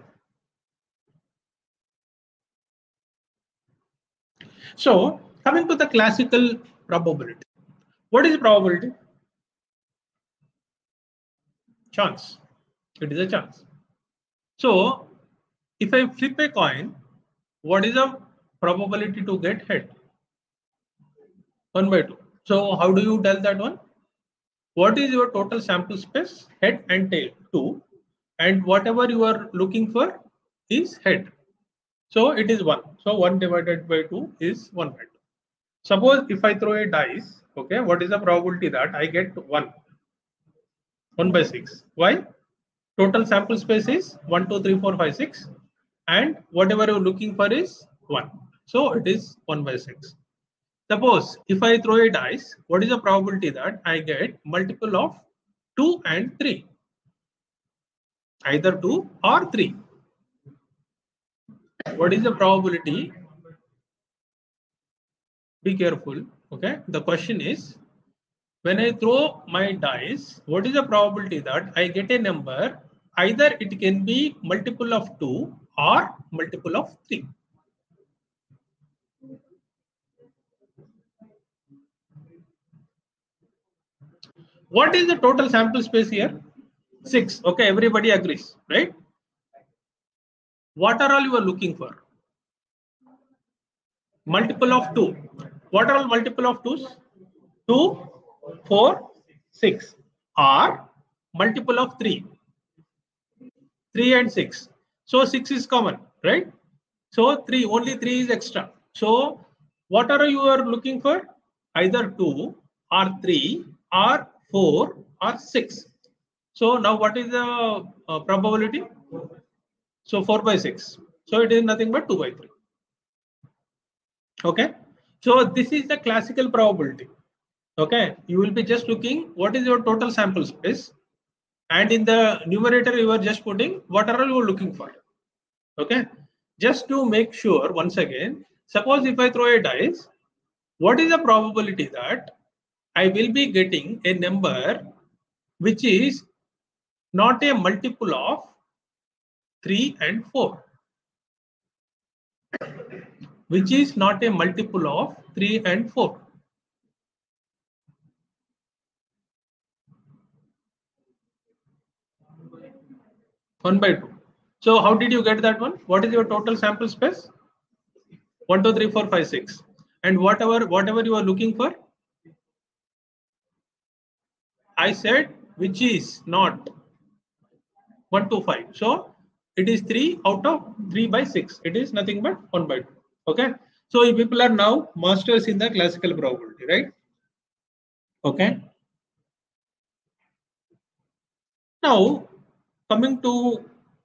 So, coming to the classical probability. What is probability? Chance. It is a chance. So, if I flip a coin, what is the probability to get head? 1 by 2. So, how do you tell that one? What is your total sample space? Head and tail, 2. And whatever you are looking for is head. So, it is 1. So, 1 divided by 2 is 1 by 2. Suppose if I throw a dice, okay, what is the probability that I get 1? 1 by 6. Why? Total sample space is 1, 2, 3, 4, 5, 6. And whatever you're looking for is 1. So, it is 1 by 6. Suppose if I throw a dice, what is the probability that I get multiple of 2 and 3? Either 2 or 3. What is the probability? Be careful. Okay. The question is, when I throw my dice, what is the probability that I get a number? Either it can be multiple of 2 or multiple of 3. What is the total sample space here? 6. Okay, everybody agrees, right? What are all you are looking for? Multiple of 2. What are all multiple of 2s? 2, 4, 6. Or multiple of 3. 3 and 6. So 6 is common, right? So only 3 is extra. So what are you are looking for? Either 2 or 3 or 4 or 6. So now what is the probability? So 4 by 6. So it is nothing but 2 by 3. Okay. So this is the classical probability. Okay. You will be just looking what is your total sample space. And in the numerator, you are just putting what are you looking for. Okay. Just to make sure, once again, suppose if I throw a dice, what is the probability that I will be getting a number which is not a multiple of 3 and 4, which is not a multiple of 3 and 4. One by 2. So how did you get that one? What is your total sample space? 1, 2, 3, 4, 5, 6. And whatever you are looking for, I said which is not 1 to 5. So it is 3 out of 3 by 6. It is nothing but 1 by 2. Okay. So you people are now masters in the classical probability, right? Okay. Now coming to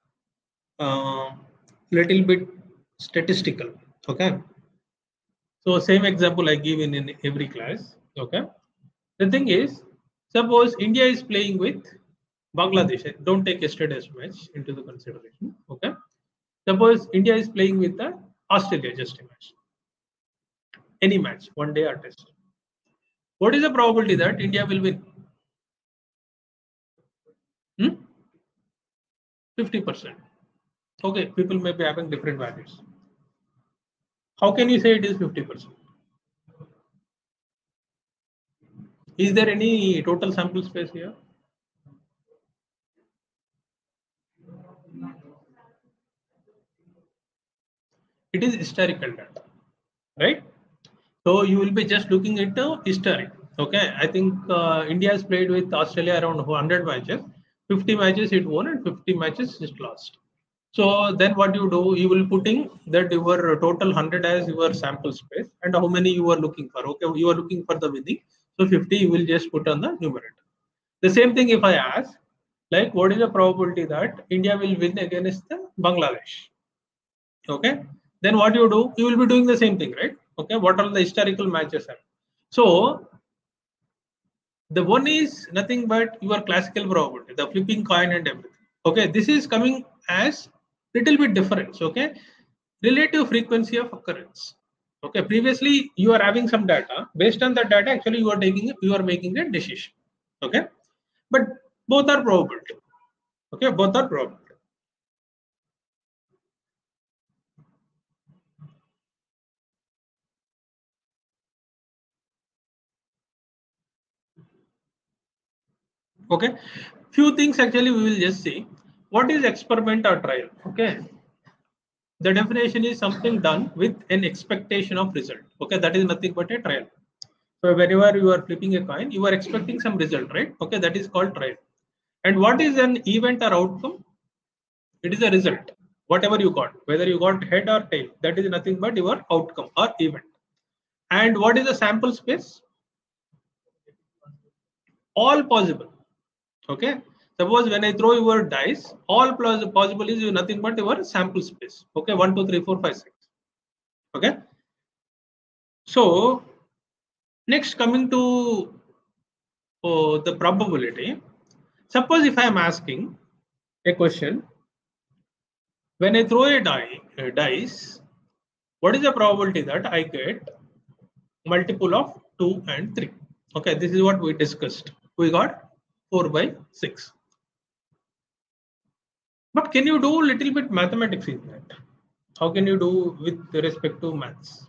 little bit statistical. Okay. So same example I give in every class. Okay. The thing is, suppose India is playing with Bangladesh. Don't take yesterday's match into the consideration. Okay. Suppose India is playing with Australia, just a match. Any match, 1 day or test. What is the probability that India will win? 50%. Okay, people may be having different values. How can you say it is 50%? Is there any total sample space here? It is historical data, right? So you will be just looking into history. Okay, I think India has played with Australia around 100 matches. 50 matches it won and 50 matches it lost. So then what you do, you will putting that your total 100 as your sample space and how many you are looking for. Okay, you are looking for the winning. So 50 you will just put on the numerator. The same thing if I ask, like what is the probability that India will win against the Bangladesh? Okay, then what you do, you will be doing the same thing, right? Okay, what are the historical matches are? So The one is nothing but your classical probability, the flipping coin and everything. Okay, this is coming as little bit difference. Okay, relative frequency of occurrence. Okay, previously you are having some data. Based on that data, actually you are making a decision. Okay, but both are probability. Okay, both are probability. Okay, few things actually we will just see. What is experiment or trial? Okay, the definition is something done with an expectation of result. Okay, that is nothing but a trial. So whenever you are flipping a coin, you are expecting some result, right? Okay, that is called trial. And what is an event or outcome? It is a result. Whatever you got, whether you got head or tail, that is nothing but your outcome or event. And what is the sample space? All possible. Okay. Suppose when I throw your dice, all possible is nothing but your sample space. Okay, 1, 2, 3, 4, 5, 6. Okay. So next coming to the probability. Suppose if I am asking a question, when I throw a dice, what is the probability that I get multiple of 2 and 3? Okay, this is what we discussed. We got 4 by 6. But can you do a little bit mathematics in that? How can you do with respect to maths?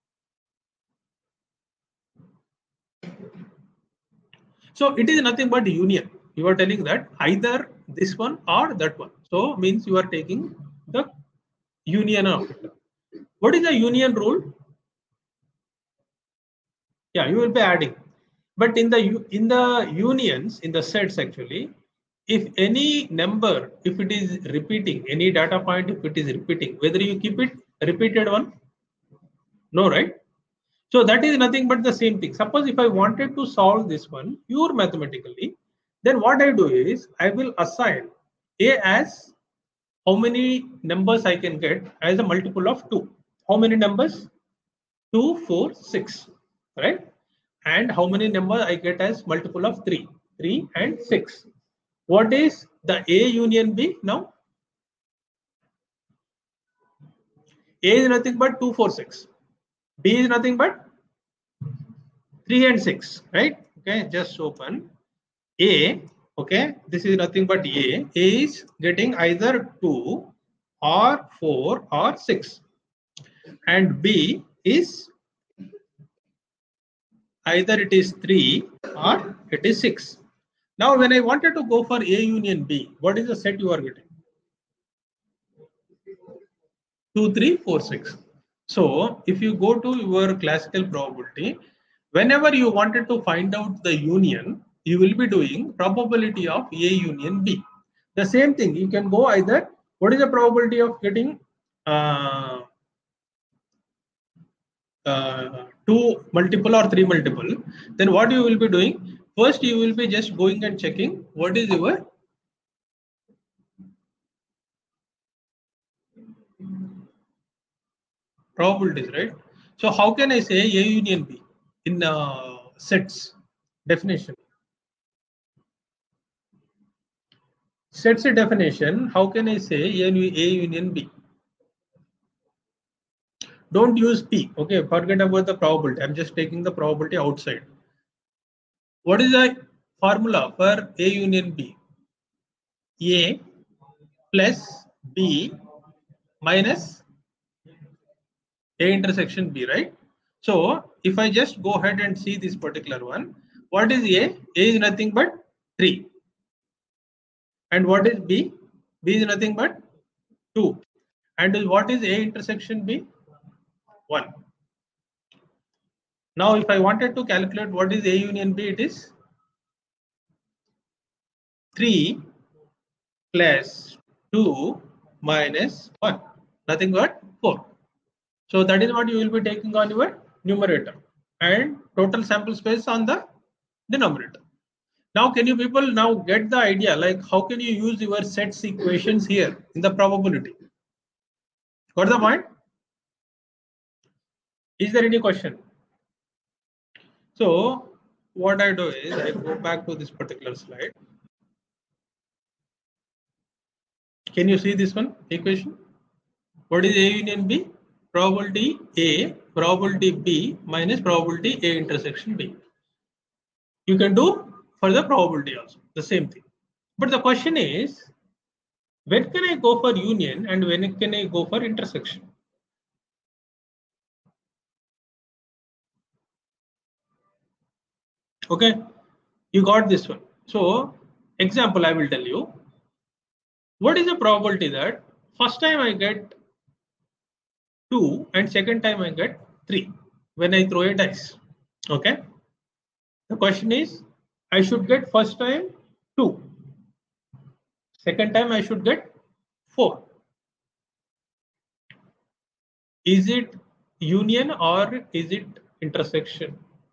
So it is nothing but union. You are telling that either this one or that one. So means you are taking the union of it. What is the union rule? Yeah, you will be adding. But in the unions, in the sets actually, if any number, if it is repeating, any data point, if it is repeating, whether you keep it repeated one, no, right? So that is nothing but the same thing. Suppose if I wanted to solve this one pure mathematically, then what I do is I will assign a as how many numbers I can get as a multiple of 2. How many numbers? 2, 4, 6, right? And how many numbers I get as multiple of 3? 3 and 6. What is the A union B now? A is nothing but 2, 4, 6. B is nothing but 3 and 6, right? Okay, just open A. Okay, this is nothing but A. A is getting either 2 or 4 or 6. And B is either it is 3 or it is 6. Now, when I wanted to go for A union B, what is the set you are getting? 2, 3, 4, 6. So, if you go to your classical probability, whenever you wanted to find out the union, you will be doing probability of A union B. The same thing, you can go either, what is the probability of getting 2 multiple or 3 multiple? Then what you will be doing? First, you will be just going and checking what is your probabilities, right? So how can I say A union B in sets definition? Sets a definition. How can I say A union B? Don't use P. Okay, forget about the probability. I'm just taking the probability outside. What is the formula for A union B? A plus B minus A intersection B, right? So if I just go ahead and see this particular one, what is A? A is nothing but 3. And what is B? B is nothing but 2. And what is A intersection B? 1. Now if I wanted to calculate what is A union B, it is 3 plus 2 minus 1. Nothing but 4. So that is what you will be taking on your numerator and total sample space on the denominator. Now can you people now get the idea, like how can you use your sets equations here in the probability? Got the point? Is there any question? So what I do is I go back to this particular slide. Can you see this one equation? What is A union B? Probability A, probability B minus probability A intersection B. You can do for the probability also, the same thing. But the question is, when can I go for union and when can I go for intersection? Okay, you got this one. So, example, I will tell you. What is the probability that first time I get 2 and second time I get 3 when I throw a dice? Okay. The question is, I should get first time 2. Second time I should get 4. Is it union or is it intersection?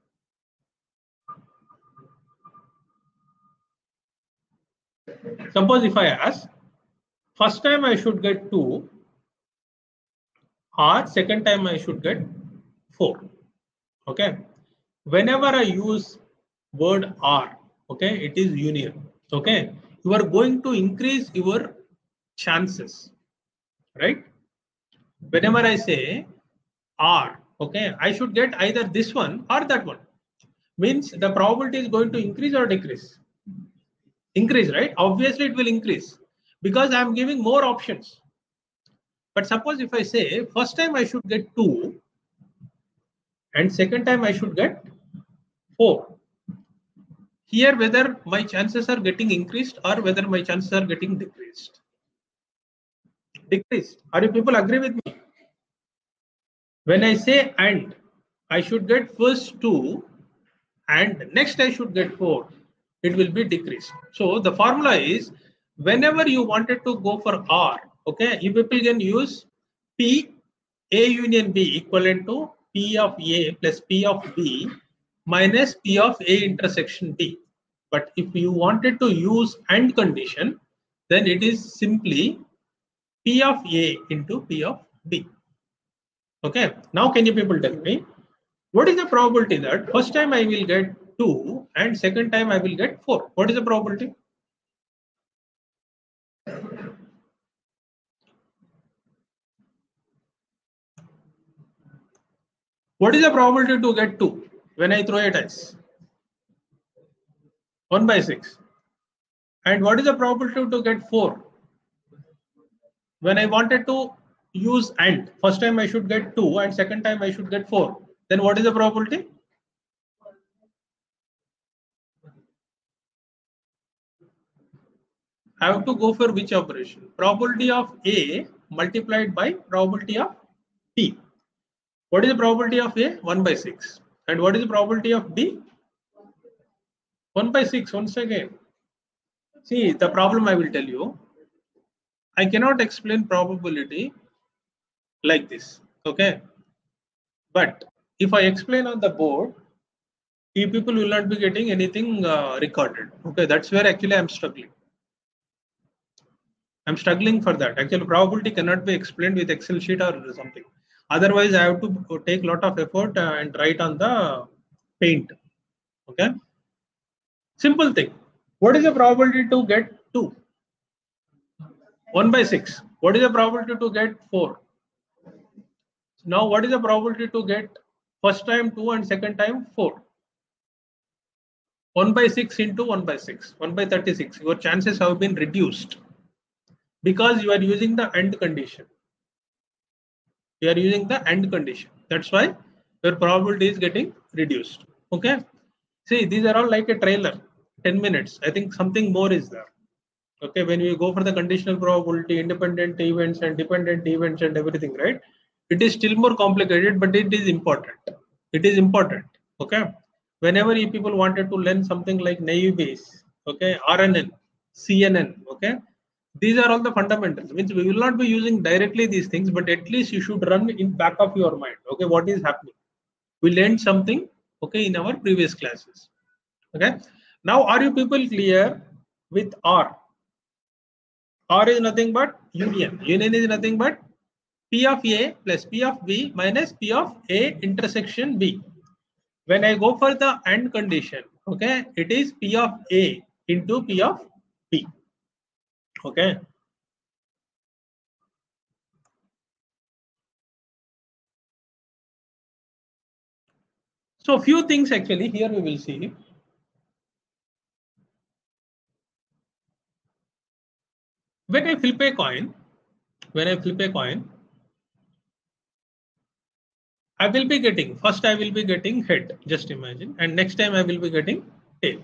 Suppose if I ask, first time I should get 2 or second time I should get 4. Okay. Whenever I use word or, okay, it is union. Okay. You are going to increase your chances, right? Whenever I say or, okay, I should get either this one or that one. Means the probability is going to increase or decrease? Increase, right? Obviously, it will increase because I am giving more options. But suppose if I say first time I should get 2 and second time I should get 4. Here, whether my chances are getting increased or whether my chances are getting decreased. Decreased. Are you people agree with me? When I say and, I should get first 2 and next I should get 4. It will be decreased. So the formula is whenever you wanted to go for R, okay, you people can use P A union B equivalent to P of A plus P of B minus P of A intersection B. But if you wanted to use AND condition, then it is simply P of A into P of B. Okay, now can you people tell me what is the probability that first time I will get 2 and second time I will get 4? What is the probability? What is the probability to get 2 when I throw a dice? 1 by 6. And what is the probability to get 4? When I wanted to use AND, first time I should get 2 and second time I should get 4. Then what is the probability? I have to go for which operation? Probability of A multiplied by probability of B. What is the probability of A? 1 by 6. And what is the probability of B? 1 by 6 once again. See, the problem I will tell you, I cannot explain probability like this, okay? But if I explain on the board, you people will not be getting anything recorded, okay? That's where actually I'm struggling. I'm struggling for that. Actually, probability cannot be explained with Excel sheet or something. Otherwise, I have to take a lot of effort and write on the paint, okay? Simple thing. What is the probability to get 2? 1 by 6. What is the probability to get 4? Now, what is the probability to get first time 2 and second time 4? 1 by 6 into 1 by 6. 1 by 36. Your chances have been reduced because you are using the AND condition. You are using the AND condition. That's why your probability is getting reduced. Okay. See, these are all like a trailer. 10 minutes. I think something more is there. Okay. When we go for the conditional probability, independent events and dependent events and everything, right? It is still more complicated, but it is important. It is important. Okay. Whenever you people wanted to learn something like naive base, okay, RNN, CNN, okay, these are all the fundamentals. Means we will not be using directly these things, but at least you should run in back of your mind. Okay, what is happening? We learned something, okay, in our previous classes. Okay. Now, are you people clear with R? R is nothing but union. Union is nothing but P of A plus P of B minus P of A intersection B. When I go for the AND condition, okay, it is P of A into P of B. Okay. So few things actually here we will see. When I flip a coin, I will be getting, first I will be getting head, just imagine, and next time I will be getting tail.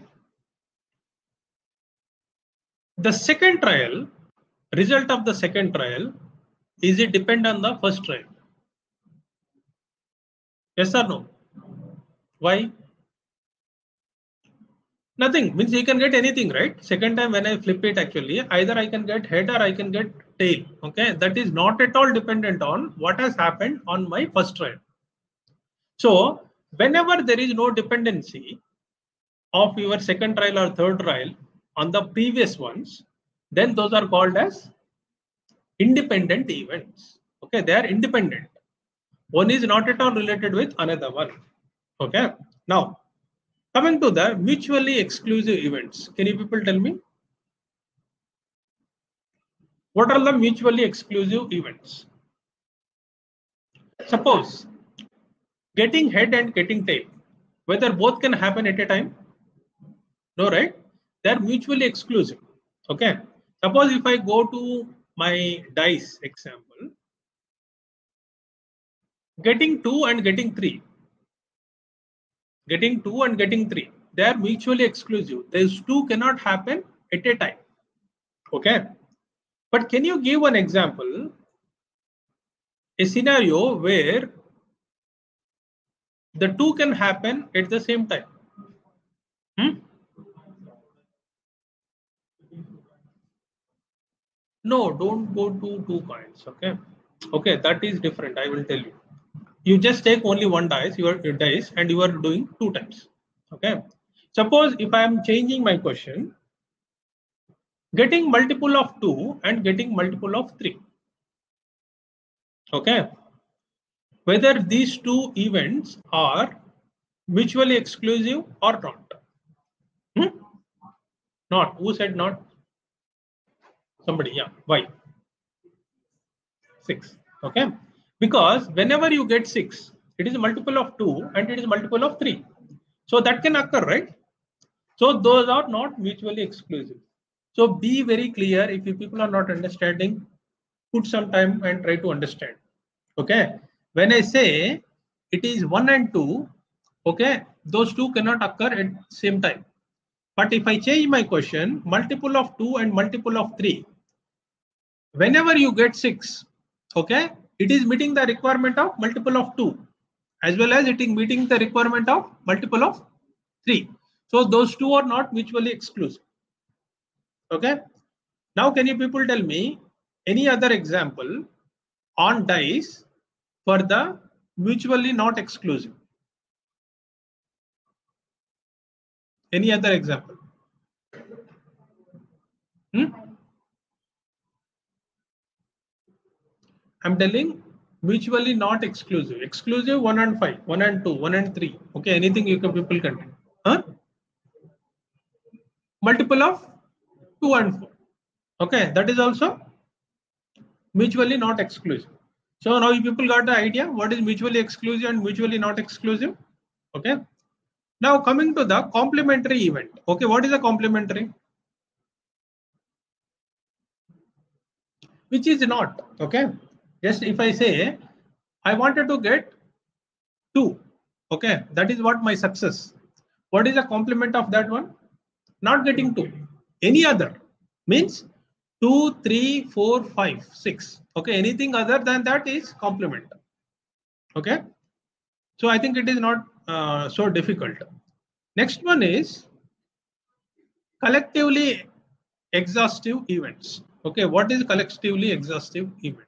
The second trial, result of the second trial, is it depend on the first trial? Yes or no? Why? Nothing, means you can get anything, right? Second time when I flip it, actually, either I can get head or I can get tail. Okay, that is not at all dependent on what has happened on my first trial. So whenever there is no dependency of your second trial or third trial on the previous ones, then those are called as independent events. Okay, they are independent. One is not at all related with another one. Okay, now coming to the mutually exclusive events, can you people tell me what are the mutually exclusive events? Suppose getting head and getting tail, whether both can happen at a time? No, right? They are mutually exclusive. Okay, suppose if I go to my dice example, getting 2 and getting 3, they are mutually exclusive. These two cannot happen at a time. Okay, but can you give an example, a scenario where the two can happen at the same time? No, don't go to 2 coins. Okay, okay, that is different. I will tell you. You just take only one dice, your dice, and you are doing 2 times. Okay, suppose if I am changing my question, getting multiple of 2 and getting multiple of 3. Okay, whether these two events are mutually exclusive or not. Not. Who said not? Somebody. Yeah. Why? 6. Okay, because whenever you get 6, it is a multiple of 2 and it is a multiple of 3. So that can occur, right? So those are not mutually exclusive. So be very clear. If you people are not understanding, put some time and try to understand. Okay, when I say it is 1 and 2, okay, those two cannot occur at same time. But if I change my question, multiple of 2 and multiple of 3, whenever you get 6, okay, it is meeting the requirement of multiple of 2 as well as it is meeting the requirement of multiple of 3. So those two are not mutually exclusive. Okay, now can you people tell me any other example on dice for the mutually not exclusive? Any other example? I'm telling mutually not exclusive. Exclusive 1 and 5, 1 and 2, 1 and 3. Okay, anything you can people can do. Huh? Multiple of 2 and 4. Okay, that is also mutually not exclusive. So now you people got the idea what is mutually exclusive and mutually not exclusive. Okay. Now coming to the complementary event. Okay, what is a complementary? Which is not. Okay. Just if I say I wanted to get 2. Okay, that is what my success. What is the complement of that one? Not getting 2. Any other means 2, 3, 4, 5, 6. Okay, anything other than that is complement. Okay, so I think it is not so difficult. Next one is collectively exhaustive events. Okay, what is collectively exhaustive events?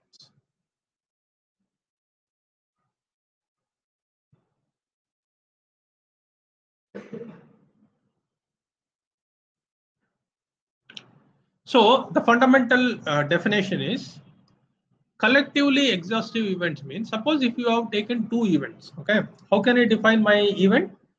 So the fundamental definition is collectively exhaustive events means, suppose if you have taken 2 events, okay, how can I define my event?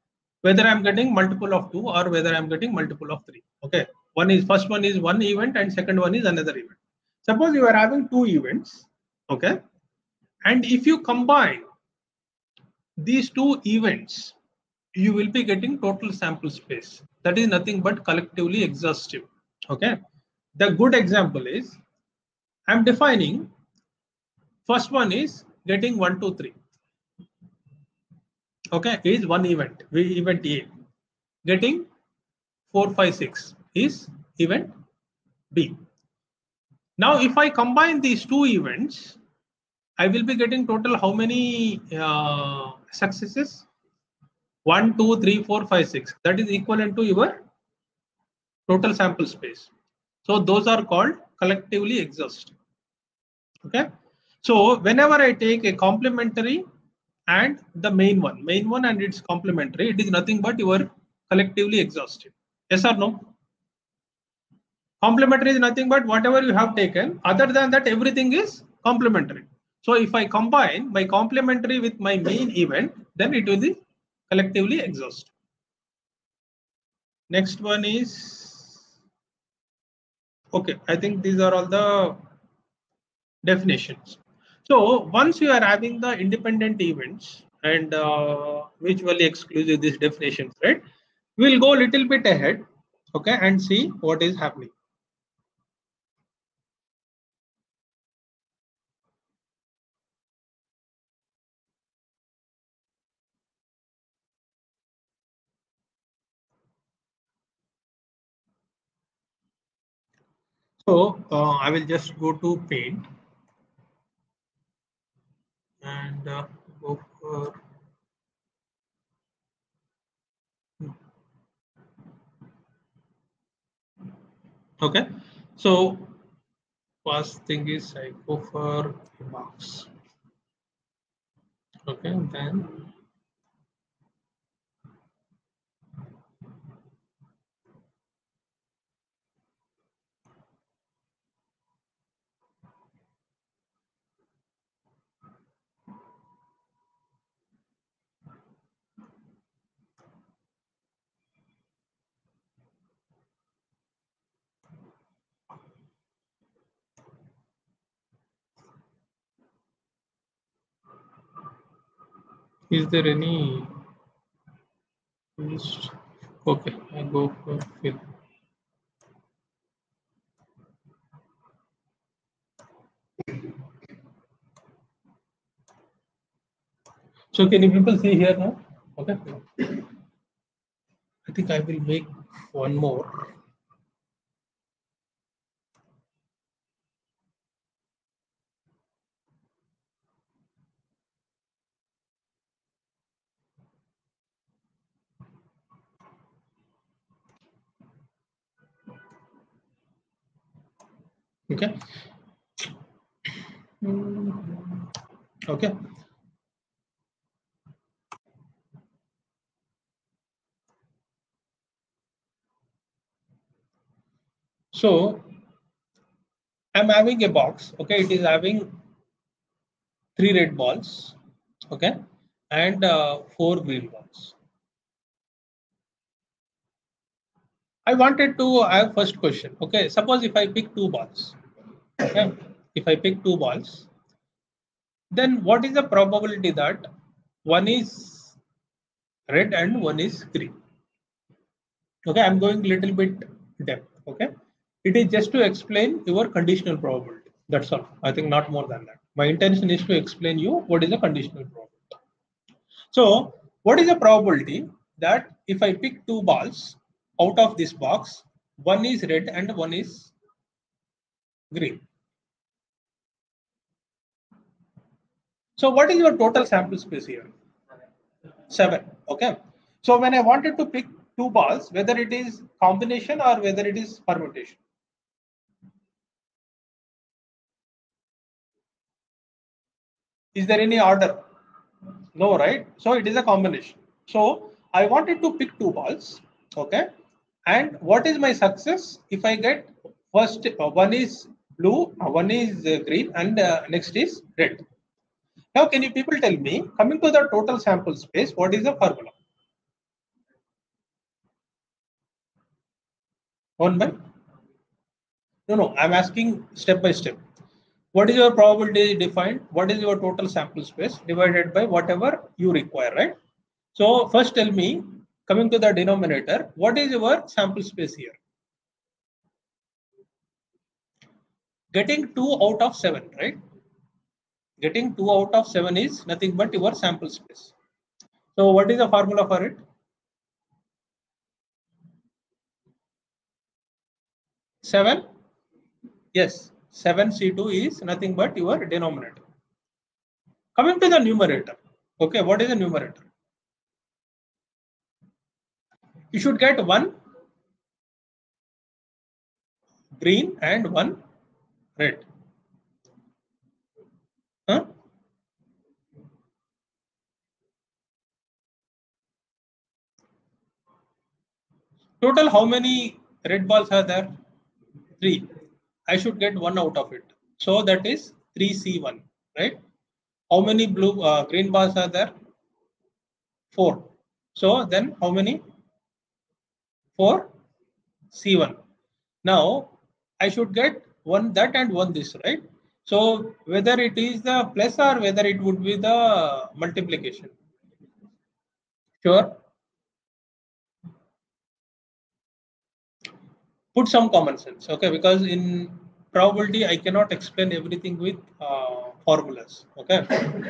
whether I'm getting multiple of 2 or whether I'm getting multiple of 3. Okay, first one is one event and second one is another event. Suppose you are having 2 events, okay, and if you combine these 2 events, you will be getting total sample space. That is nothing but collectively exhaustive. Okay, the good example is I'm defining first one is getting 1, 2, 3. Okay, is one event, event A. Getting 4, 5, 6 is event B. Now, if I combine these 2 events, I will be getting total how many successes? 1, 2, 3, 4, 5, 6. That is equivalent to your total sample space. So those are called collectively exhaustive. Okay. So whenever I take a complementary and the main one and its complementary, it is nothing but your collectively exhaustive. Yes or no? Complementary is nothing but whatever you have taken. Other than that, everything is complementary. So if I combine my complementary with my main event, then it will be collectively exhaustive. Next one is, okay, I think these are all the definitions. So once you are having the independent events and mutually exclusive these definitions, right? We'll go a little bit ahead, okay, and see what is happening. So I will just go to paint and go for okay. So first thing is I go for a box. Okay, then is there any list? Okay, I go for fill. So can you people see here now? Okay. I think I will make one more. Okay. Okay. So I'm having a box. Okay, it is having 3 red balls. Okay, and 4 green balls. I wanted to have first question. Okay, suppose if I pick 2 balls. Okay, if I pick 2 balls, then what is the probability that one is red and one is green? Okay, I'm going little bit depth. Okay, it is just to explain your conditional probability. That's all. I think not more than that. My intention is to explain you what is a conditional probability. So what is the probability that if I pick 2 balls out of this box, one is red and one is green? So what is your total sample space here? 7. Okay. So when I wanted to pick 2 balls, whether it is combination or whether it is permutation, is there any order? No, right? So it is a combination. So I wanted to pick 2 balls. Okay. And what is my success if I get first one is blue, one is green, and next is red? Now, can you people tell me, coming to the total sample space, what is the formula? 1 by? No, I'm asking step by step. What is your probability defined? What is your total sample space divided by whatever you require, right? So first tell me, coming to the denominator, what is your sample space here? Getting 2 out of 7, right? Getting 2 out of 7 is nothing but your sample space. So what is the formula for it? 7? Yes, 7C2 is nothing but your denominator. Coming to the numerator. Okay, what is the numerator? You should get one green and one red. Huh? Total, how many red balls are there? 3. I should get 1 out of it. So that is 3C1, right? How many green balls are there? 4. So then how many? 4C1. Now I should get one that and one this, right? So whether it is the plus or whether it would be the multiplication. Sure. Put some common sense, okay? Because in probability I cannot explain everything with formulas, okay?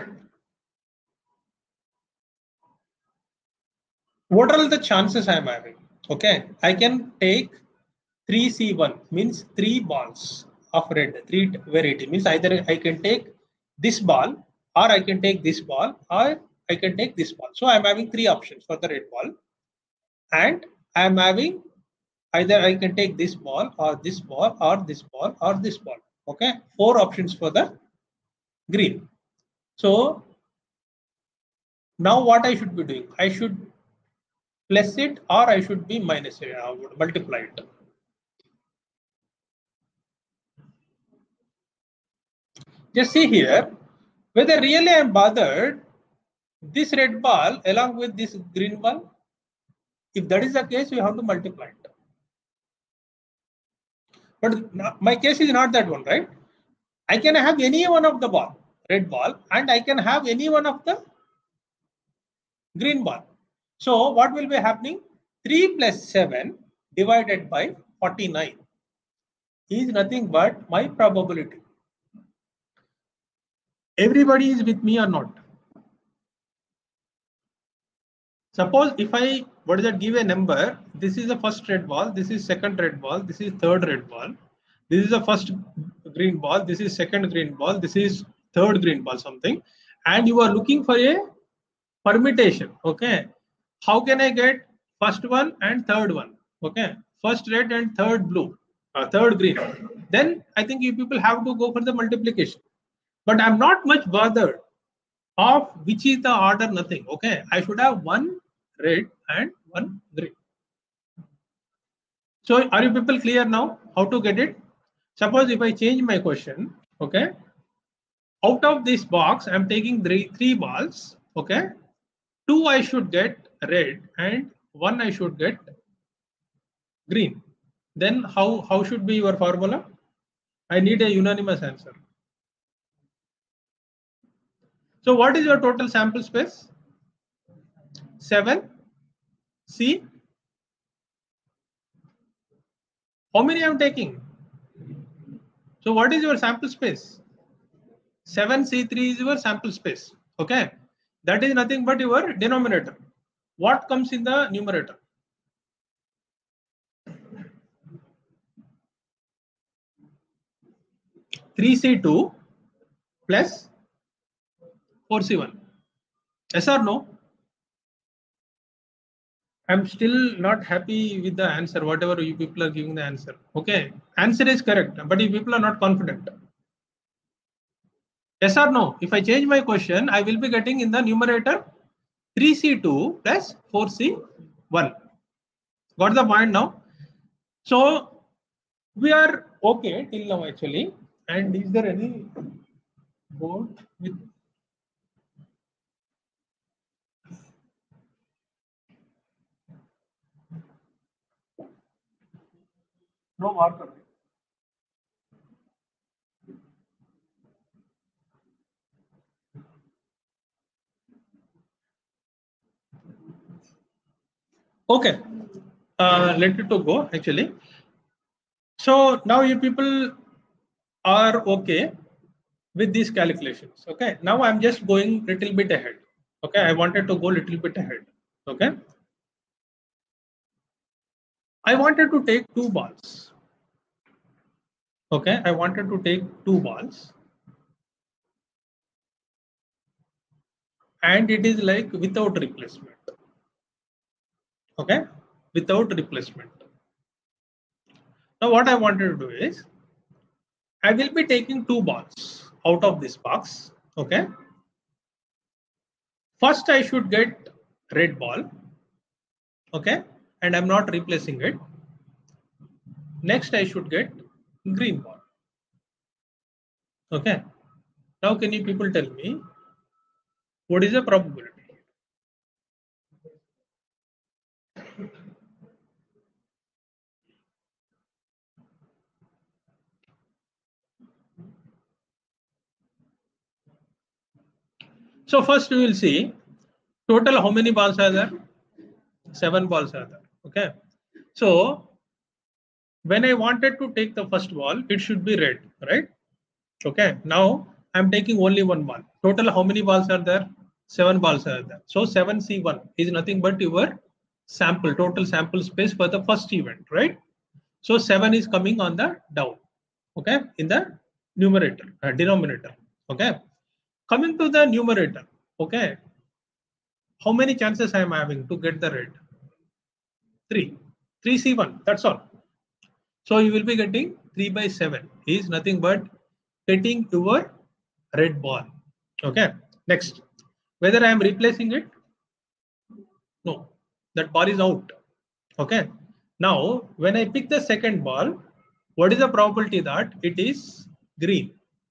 What are the chances I am having? Okay, I can take 3C1 means 3 balls of red, 3 variety means either I can take this ball or I can take this ball or I can take this ball. So I'm having 3 options for the red ball, and I'm having either I can take this ball or this ball or this ball or this ball. Okay, 4 options for the green. So now what I should be doing? I should plus it or I should be minus it, multiply it. Just see here, whether really I am bothered this red ball along with this green ball. If that is the case, you have to multiply it. But my case is not that one, right? I can have any one of the ball, red ball, and I can have any one of the green ball. So what will be happening? 3 plus 7 divided by 49 is nothing but my probability. Everybody is with me or not? Suppose if I, what is that, give a number, this is the first red ball, this is second red ball, this is third red ball, this is the first green ball, this is second green ball, this is third green ball, something, and you are looking for a permutation, okay? How can I get first one and third one, okay? First red and third blue, third green. Then I think you people have to go for the multiplication. But I'm not much bothered of which is the order, nothing, okay? I should have one red and one green. So are you people clear now how to get it? Suppose if I change my question, okay, out of this box I'm taking three balls, okay, 2 I should get red and 1 I should get green. Then how should be your formula? I need a unanimous answer. So what is your total sample space? 7. C. How many I'm taking? So what is your sample space? 7C3 is your sample space. Okay. That is nothing but your denominator. What comes in the numerator? 3C2 plus 4C1. Yes or no? I'm still not happy with the answer, whatever you people are giving the answer. Okay. Answer is correct, but you people are not confident. Yes or no? If I change my question, I will be getting in the numerator 3C2 plus 4C1. Got the point now? So we are okay till now actually. And is there any board with No marker. Okay, let it to go actually. So now you people are okay with these calculations. Okay, now I'm just going little bit ahead. Okay, I wanted to go little bit ahead. Okay, I wanted to take two balls. Okay, I wanted to take two balls, and it is like without replacement. Okay, without replacement. Now what I wanted to do is I will be taking two balls out of this box. Okay, first I should get red ball. Okay, and I'm not replacing it. Next I should get green ball. Okay, now can you people tell me what is the probability? So first we will see total how many balls are there? 7 balls are there. Okay, so when I wanted to take the first ball, it should be red, right? Okay, now I'm taking only one ball. Total how many balls are there? 7 balls are there. So 7C1 is nothing but your sample, total sample space for the first event, right? So 7 is coming on the down, okay, in the numerator, denominator. Okay, coming to the numerator. Okay, how many chances I am having to get the red? 3. 3C1, that's all. So you will be getting 3 by 7 is nothing but getting your red ball. Okay, next, whether I am replacing it? No, that ball is out. Okay, now when I pick the second ball, what is the probability that it is green?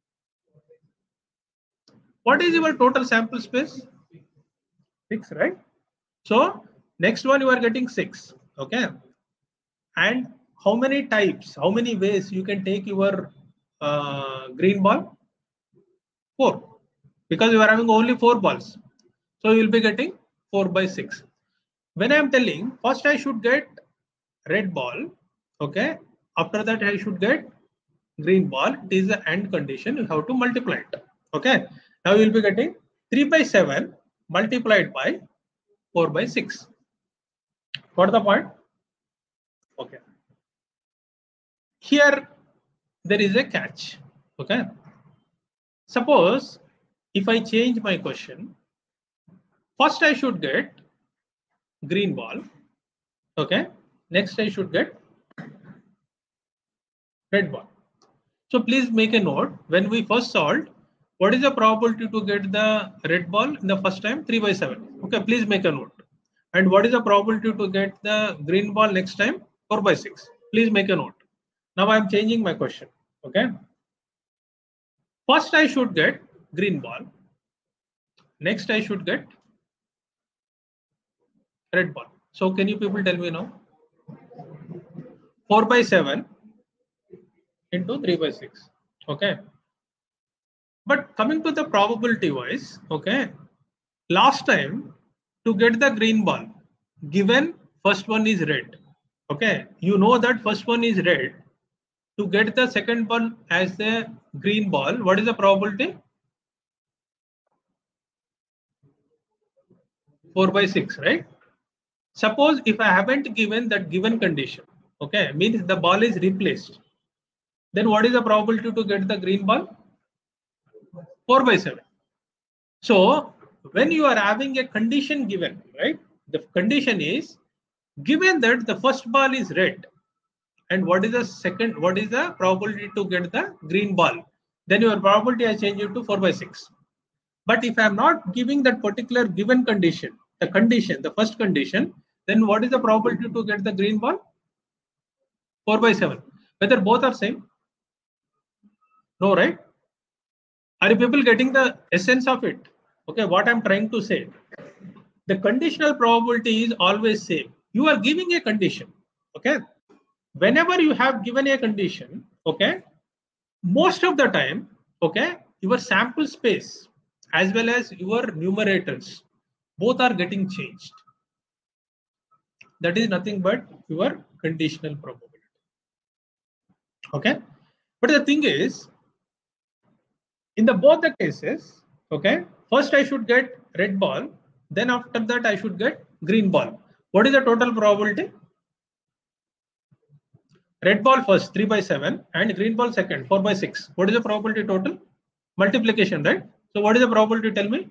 What is your total sample space? 6, right? So next one you are getting 6. Okay, and how many types, how many ways you can take your green ball? 4, because you are having only 4 balls. So you will be getting 4 by 6. When I am telling first I should get red ball, okay, after that I should get green ball, it is the AND condition, you have to multiply it. Okay, now you will be getting 3 by 7 multiplied by 4 by 6. Got the point? Okay, here there is a catch. Okay, suppose if I change my question, first I should get green ball. Okay, next I should get red ball. So please make a note, when we first solved, what is the probability to get the red ball in the first time? 3 by 7. Okay, please make a note. And what is the probability to get the green ball next time? 4 by 6. Please make a note. Now I am changing my question. Okay, first I should get green ball. Next I should get red ball. So can you people tell me now? 4 by 7 into 3 by 6. Okay, but coming to the probability wise, okay, last time to get the green ball, given first one is red, okay, you know that first one is red, to get the second one as the green ball, what is the probability? 4 by 6, right? Suppose if I haven't given that given condition, okay, means the ball is replaced, then what is the probability to get the green ball? 4 by 7. So when you are having a condition given, right, the condition is given that the first ball is red, and what is the second, what is the probability to get the green ball, then your probability I change it to 4 by 6. But if I am not giving that particular given condition, the first condition, then what is the probability to get the green ball? 4 by 7. Whether both are same? No, right? Are you people getting the essence of it? Okay, what I'm trying to say, the conditional probability is always same. You are giving a condition. Okay, whenever you have given a condition, okay, most of the time, okay, your sample space as well as your numerators both are getting changed. That is nothing but your conditional probability. Okay, but the thing is, in the both the cases, okay, first I should get red ball, then after that I should get green ball. What is the total probability? Red ball first 3/7 and green ball second 4/6. What is the probability total? Multiplication, right? So what is the probability? Tell me.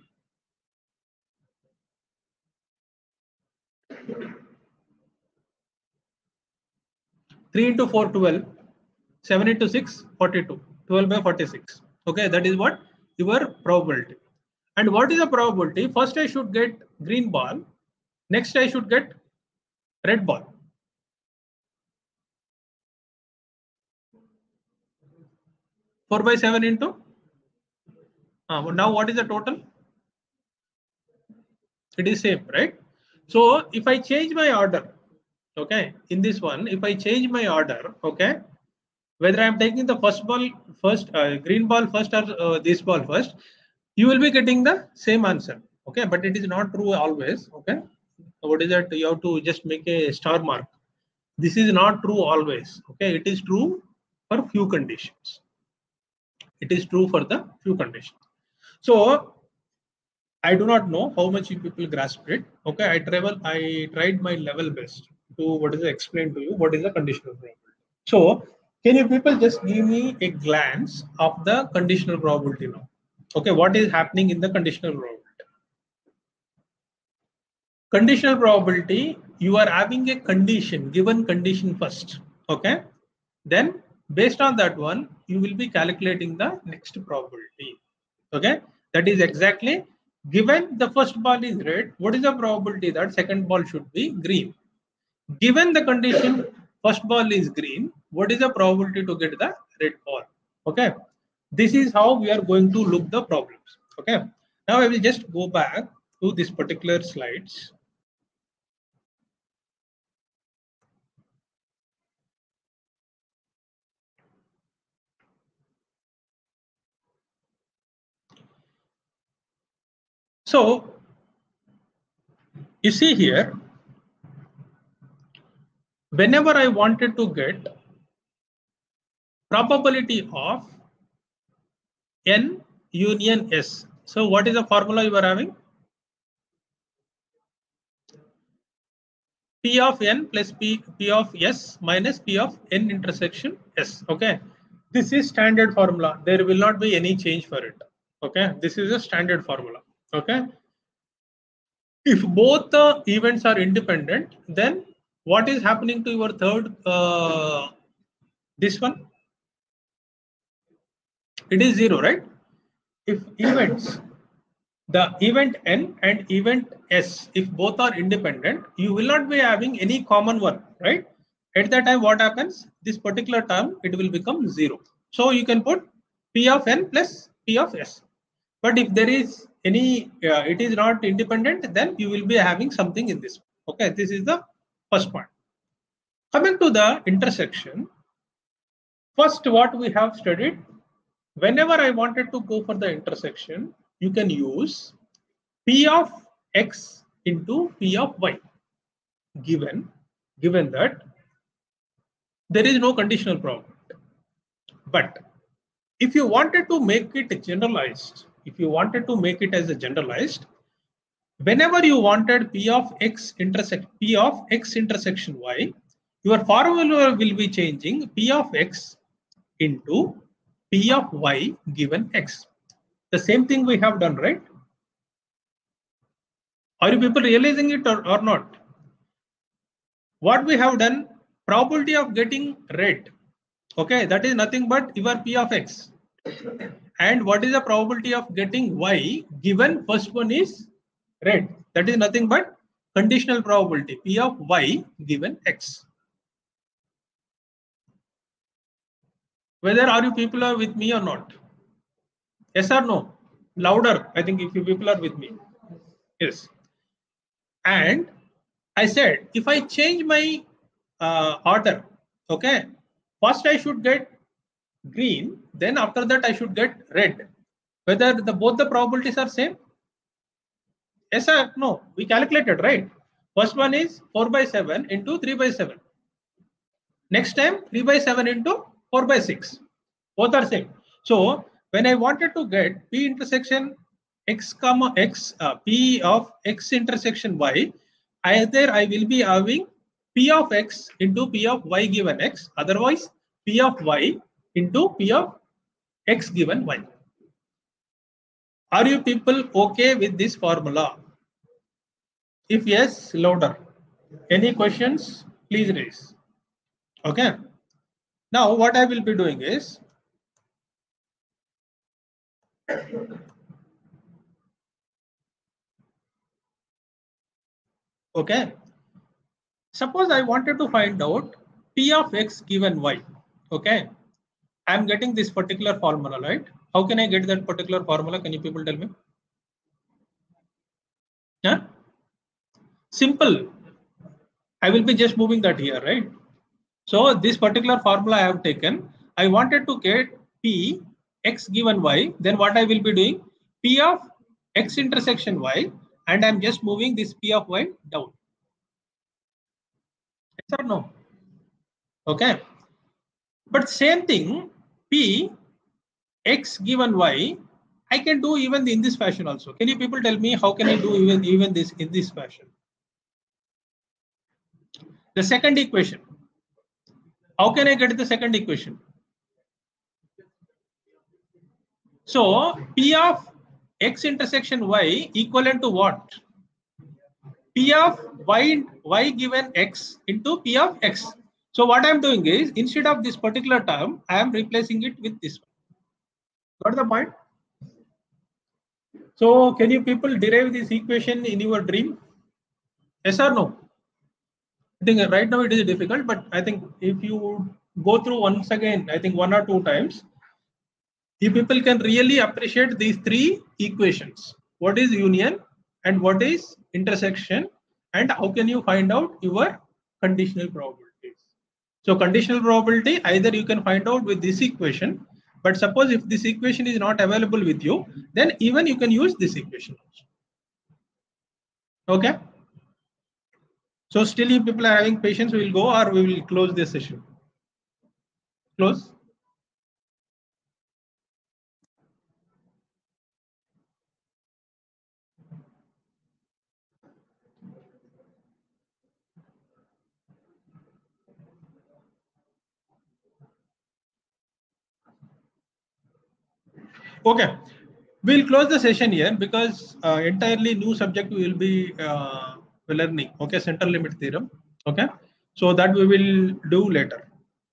3 into 4, 12. 7 into 6, 42. 12/46. Okay, that is what your probability. And what is the probability? First I should get green ball. Next I should get red ball. Four by seven into. Now what is the total? It is same, right? So if I change my order, okay, in this one, if I change my order, okay, whether I am taking the first ball first, green ball first, or this ball first, you will be getting the same answer. Okay, but it is not true always. Okay, what is that? You have to just make a star mark. This is not true always. Okay, it is true for few conditions. It is true for the few conditions. So I do not know how much you people grasp it. Okay, I tried my level best to what is explain to you what is the conditional probability. So can you people just give me a glance of the conditional probability now? Okay, what is happening in the conditional probability? Conditional probability, you are having a condition, given condition first. Okay, then based on that one, you will be calculating the next probability. Okay, that is exactly given the first ball is red, what is the probability that second ball should be green? Given the condition first ball is green, what is the probability to get the red ball? Okay, this is how we are going to look the problems. Okay, now I will just go back to this particular slides. So you see here, whenever I wanted to get probability of n union s, so what is the formula you are having? P of n plus P of s minus P of n intersection s. Okay, this is standard formula. There will not be any change for it. Okay, this is a standard formula. Okay, if both the events are independent, then what is happening to your third this one? It is 0, right? If events, the event n and event s, if both are independent, you will not be having any common one, right? At that time, what happens? This particular term, it will become 0. So you can put P of n plus P of s. But if there is any, it is not independent, then you will be having something in this. Okay, this is the first point. Coming to the intersection, first what we have studied, whenever I wanted to go for the intersection, you can use P of x into P of y, given that there is no conditional probability. But if you wanted to make it generalized, if you wanted to make it as a generalized, whenever you wanted P of x intersection y, your formula will be changing P of x into P of y given x. The same thing we have done, right? Are you people realizing it or not? What we have done, probability of getting red, okay, that is nothing but your P of x. And what is the probability of getting y given first one is red? That is nothing but conditional probability, P of y given x. Whether are you people are with me or not? Yes or no? Louder, I think, if you people are with me. Yes. And I said, if I change my order, Okay. First I should get green, then after that I should get red. Whether both the probabilities are same? Yes or no? We calculated, right? First one is 4 by 7 into 3 by 7. Next time 3 by 7 into 4 by 6. Both are same. So when I wanted to get P intersection x comma x, P of x intersection y, either I will be having P of x into P of y given x, otherwise P of y into P of x given y. Are you people okay with this formula? If yes, louder. Any questions? Please raise. Okay. Now what I will be doing is, okay, suppose I wanted to find out P of x given y. Okay. I am getting this particular formula, right? How can I get that particular formula? Can you people tell me? Yeah? Simple. I will be just moving that here, right? So this particular formula I have taken. I wanted to get P x given y. Then what I will be doing? P of x intersection y, and I'm just moving this P of y down. Yes or no? Okay. But same thing, P x given y, I can do even in this fashion also. Can you people tell me how can I do even this in this fashion? The second equation. How can I get the second equation? So P of x intersection y equivalent to what? P of y given x into P of x. So what I am doing is, instead of this particular term, I am replacing it with this one. Got the point? So can you people derive this equation in your dream? Yes or no? I think right now it is difficult, but I think if you go through once again, I think one or two times, you people can really appreciate these three equations. What is union and what is intersection, and how can you find out your conditional probabilities? So conditional probability, either you can find out with this equation, but suppose if this equation is not available with you, then even you can use this equation also. Okay. So still you people are having patience, we will go or we will close this session. Close. Okay, we'll close the session here because entirely new subject we will be learning. Okay, central limit theorem. Okay, so that we will do later.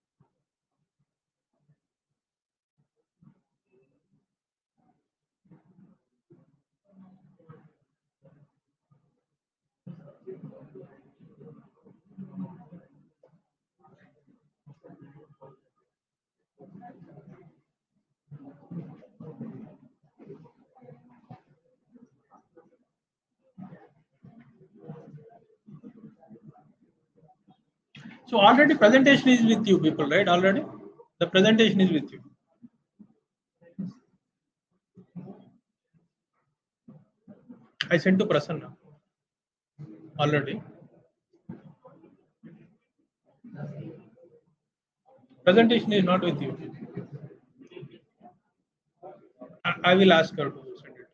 So already presentation is with you people, right? Already the presentation is with you. I sent to Prasanna already. Presentation is not with you. I will ask her to send it.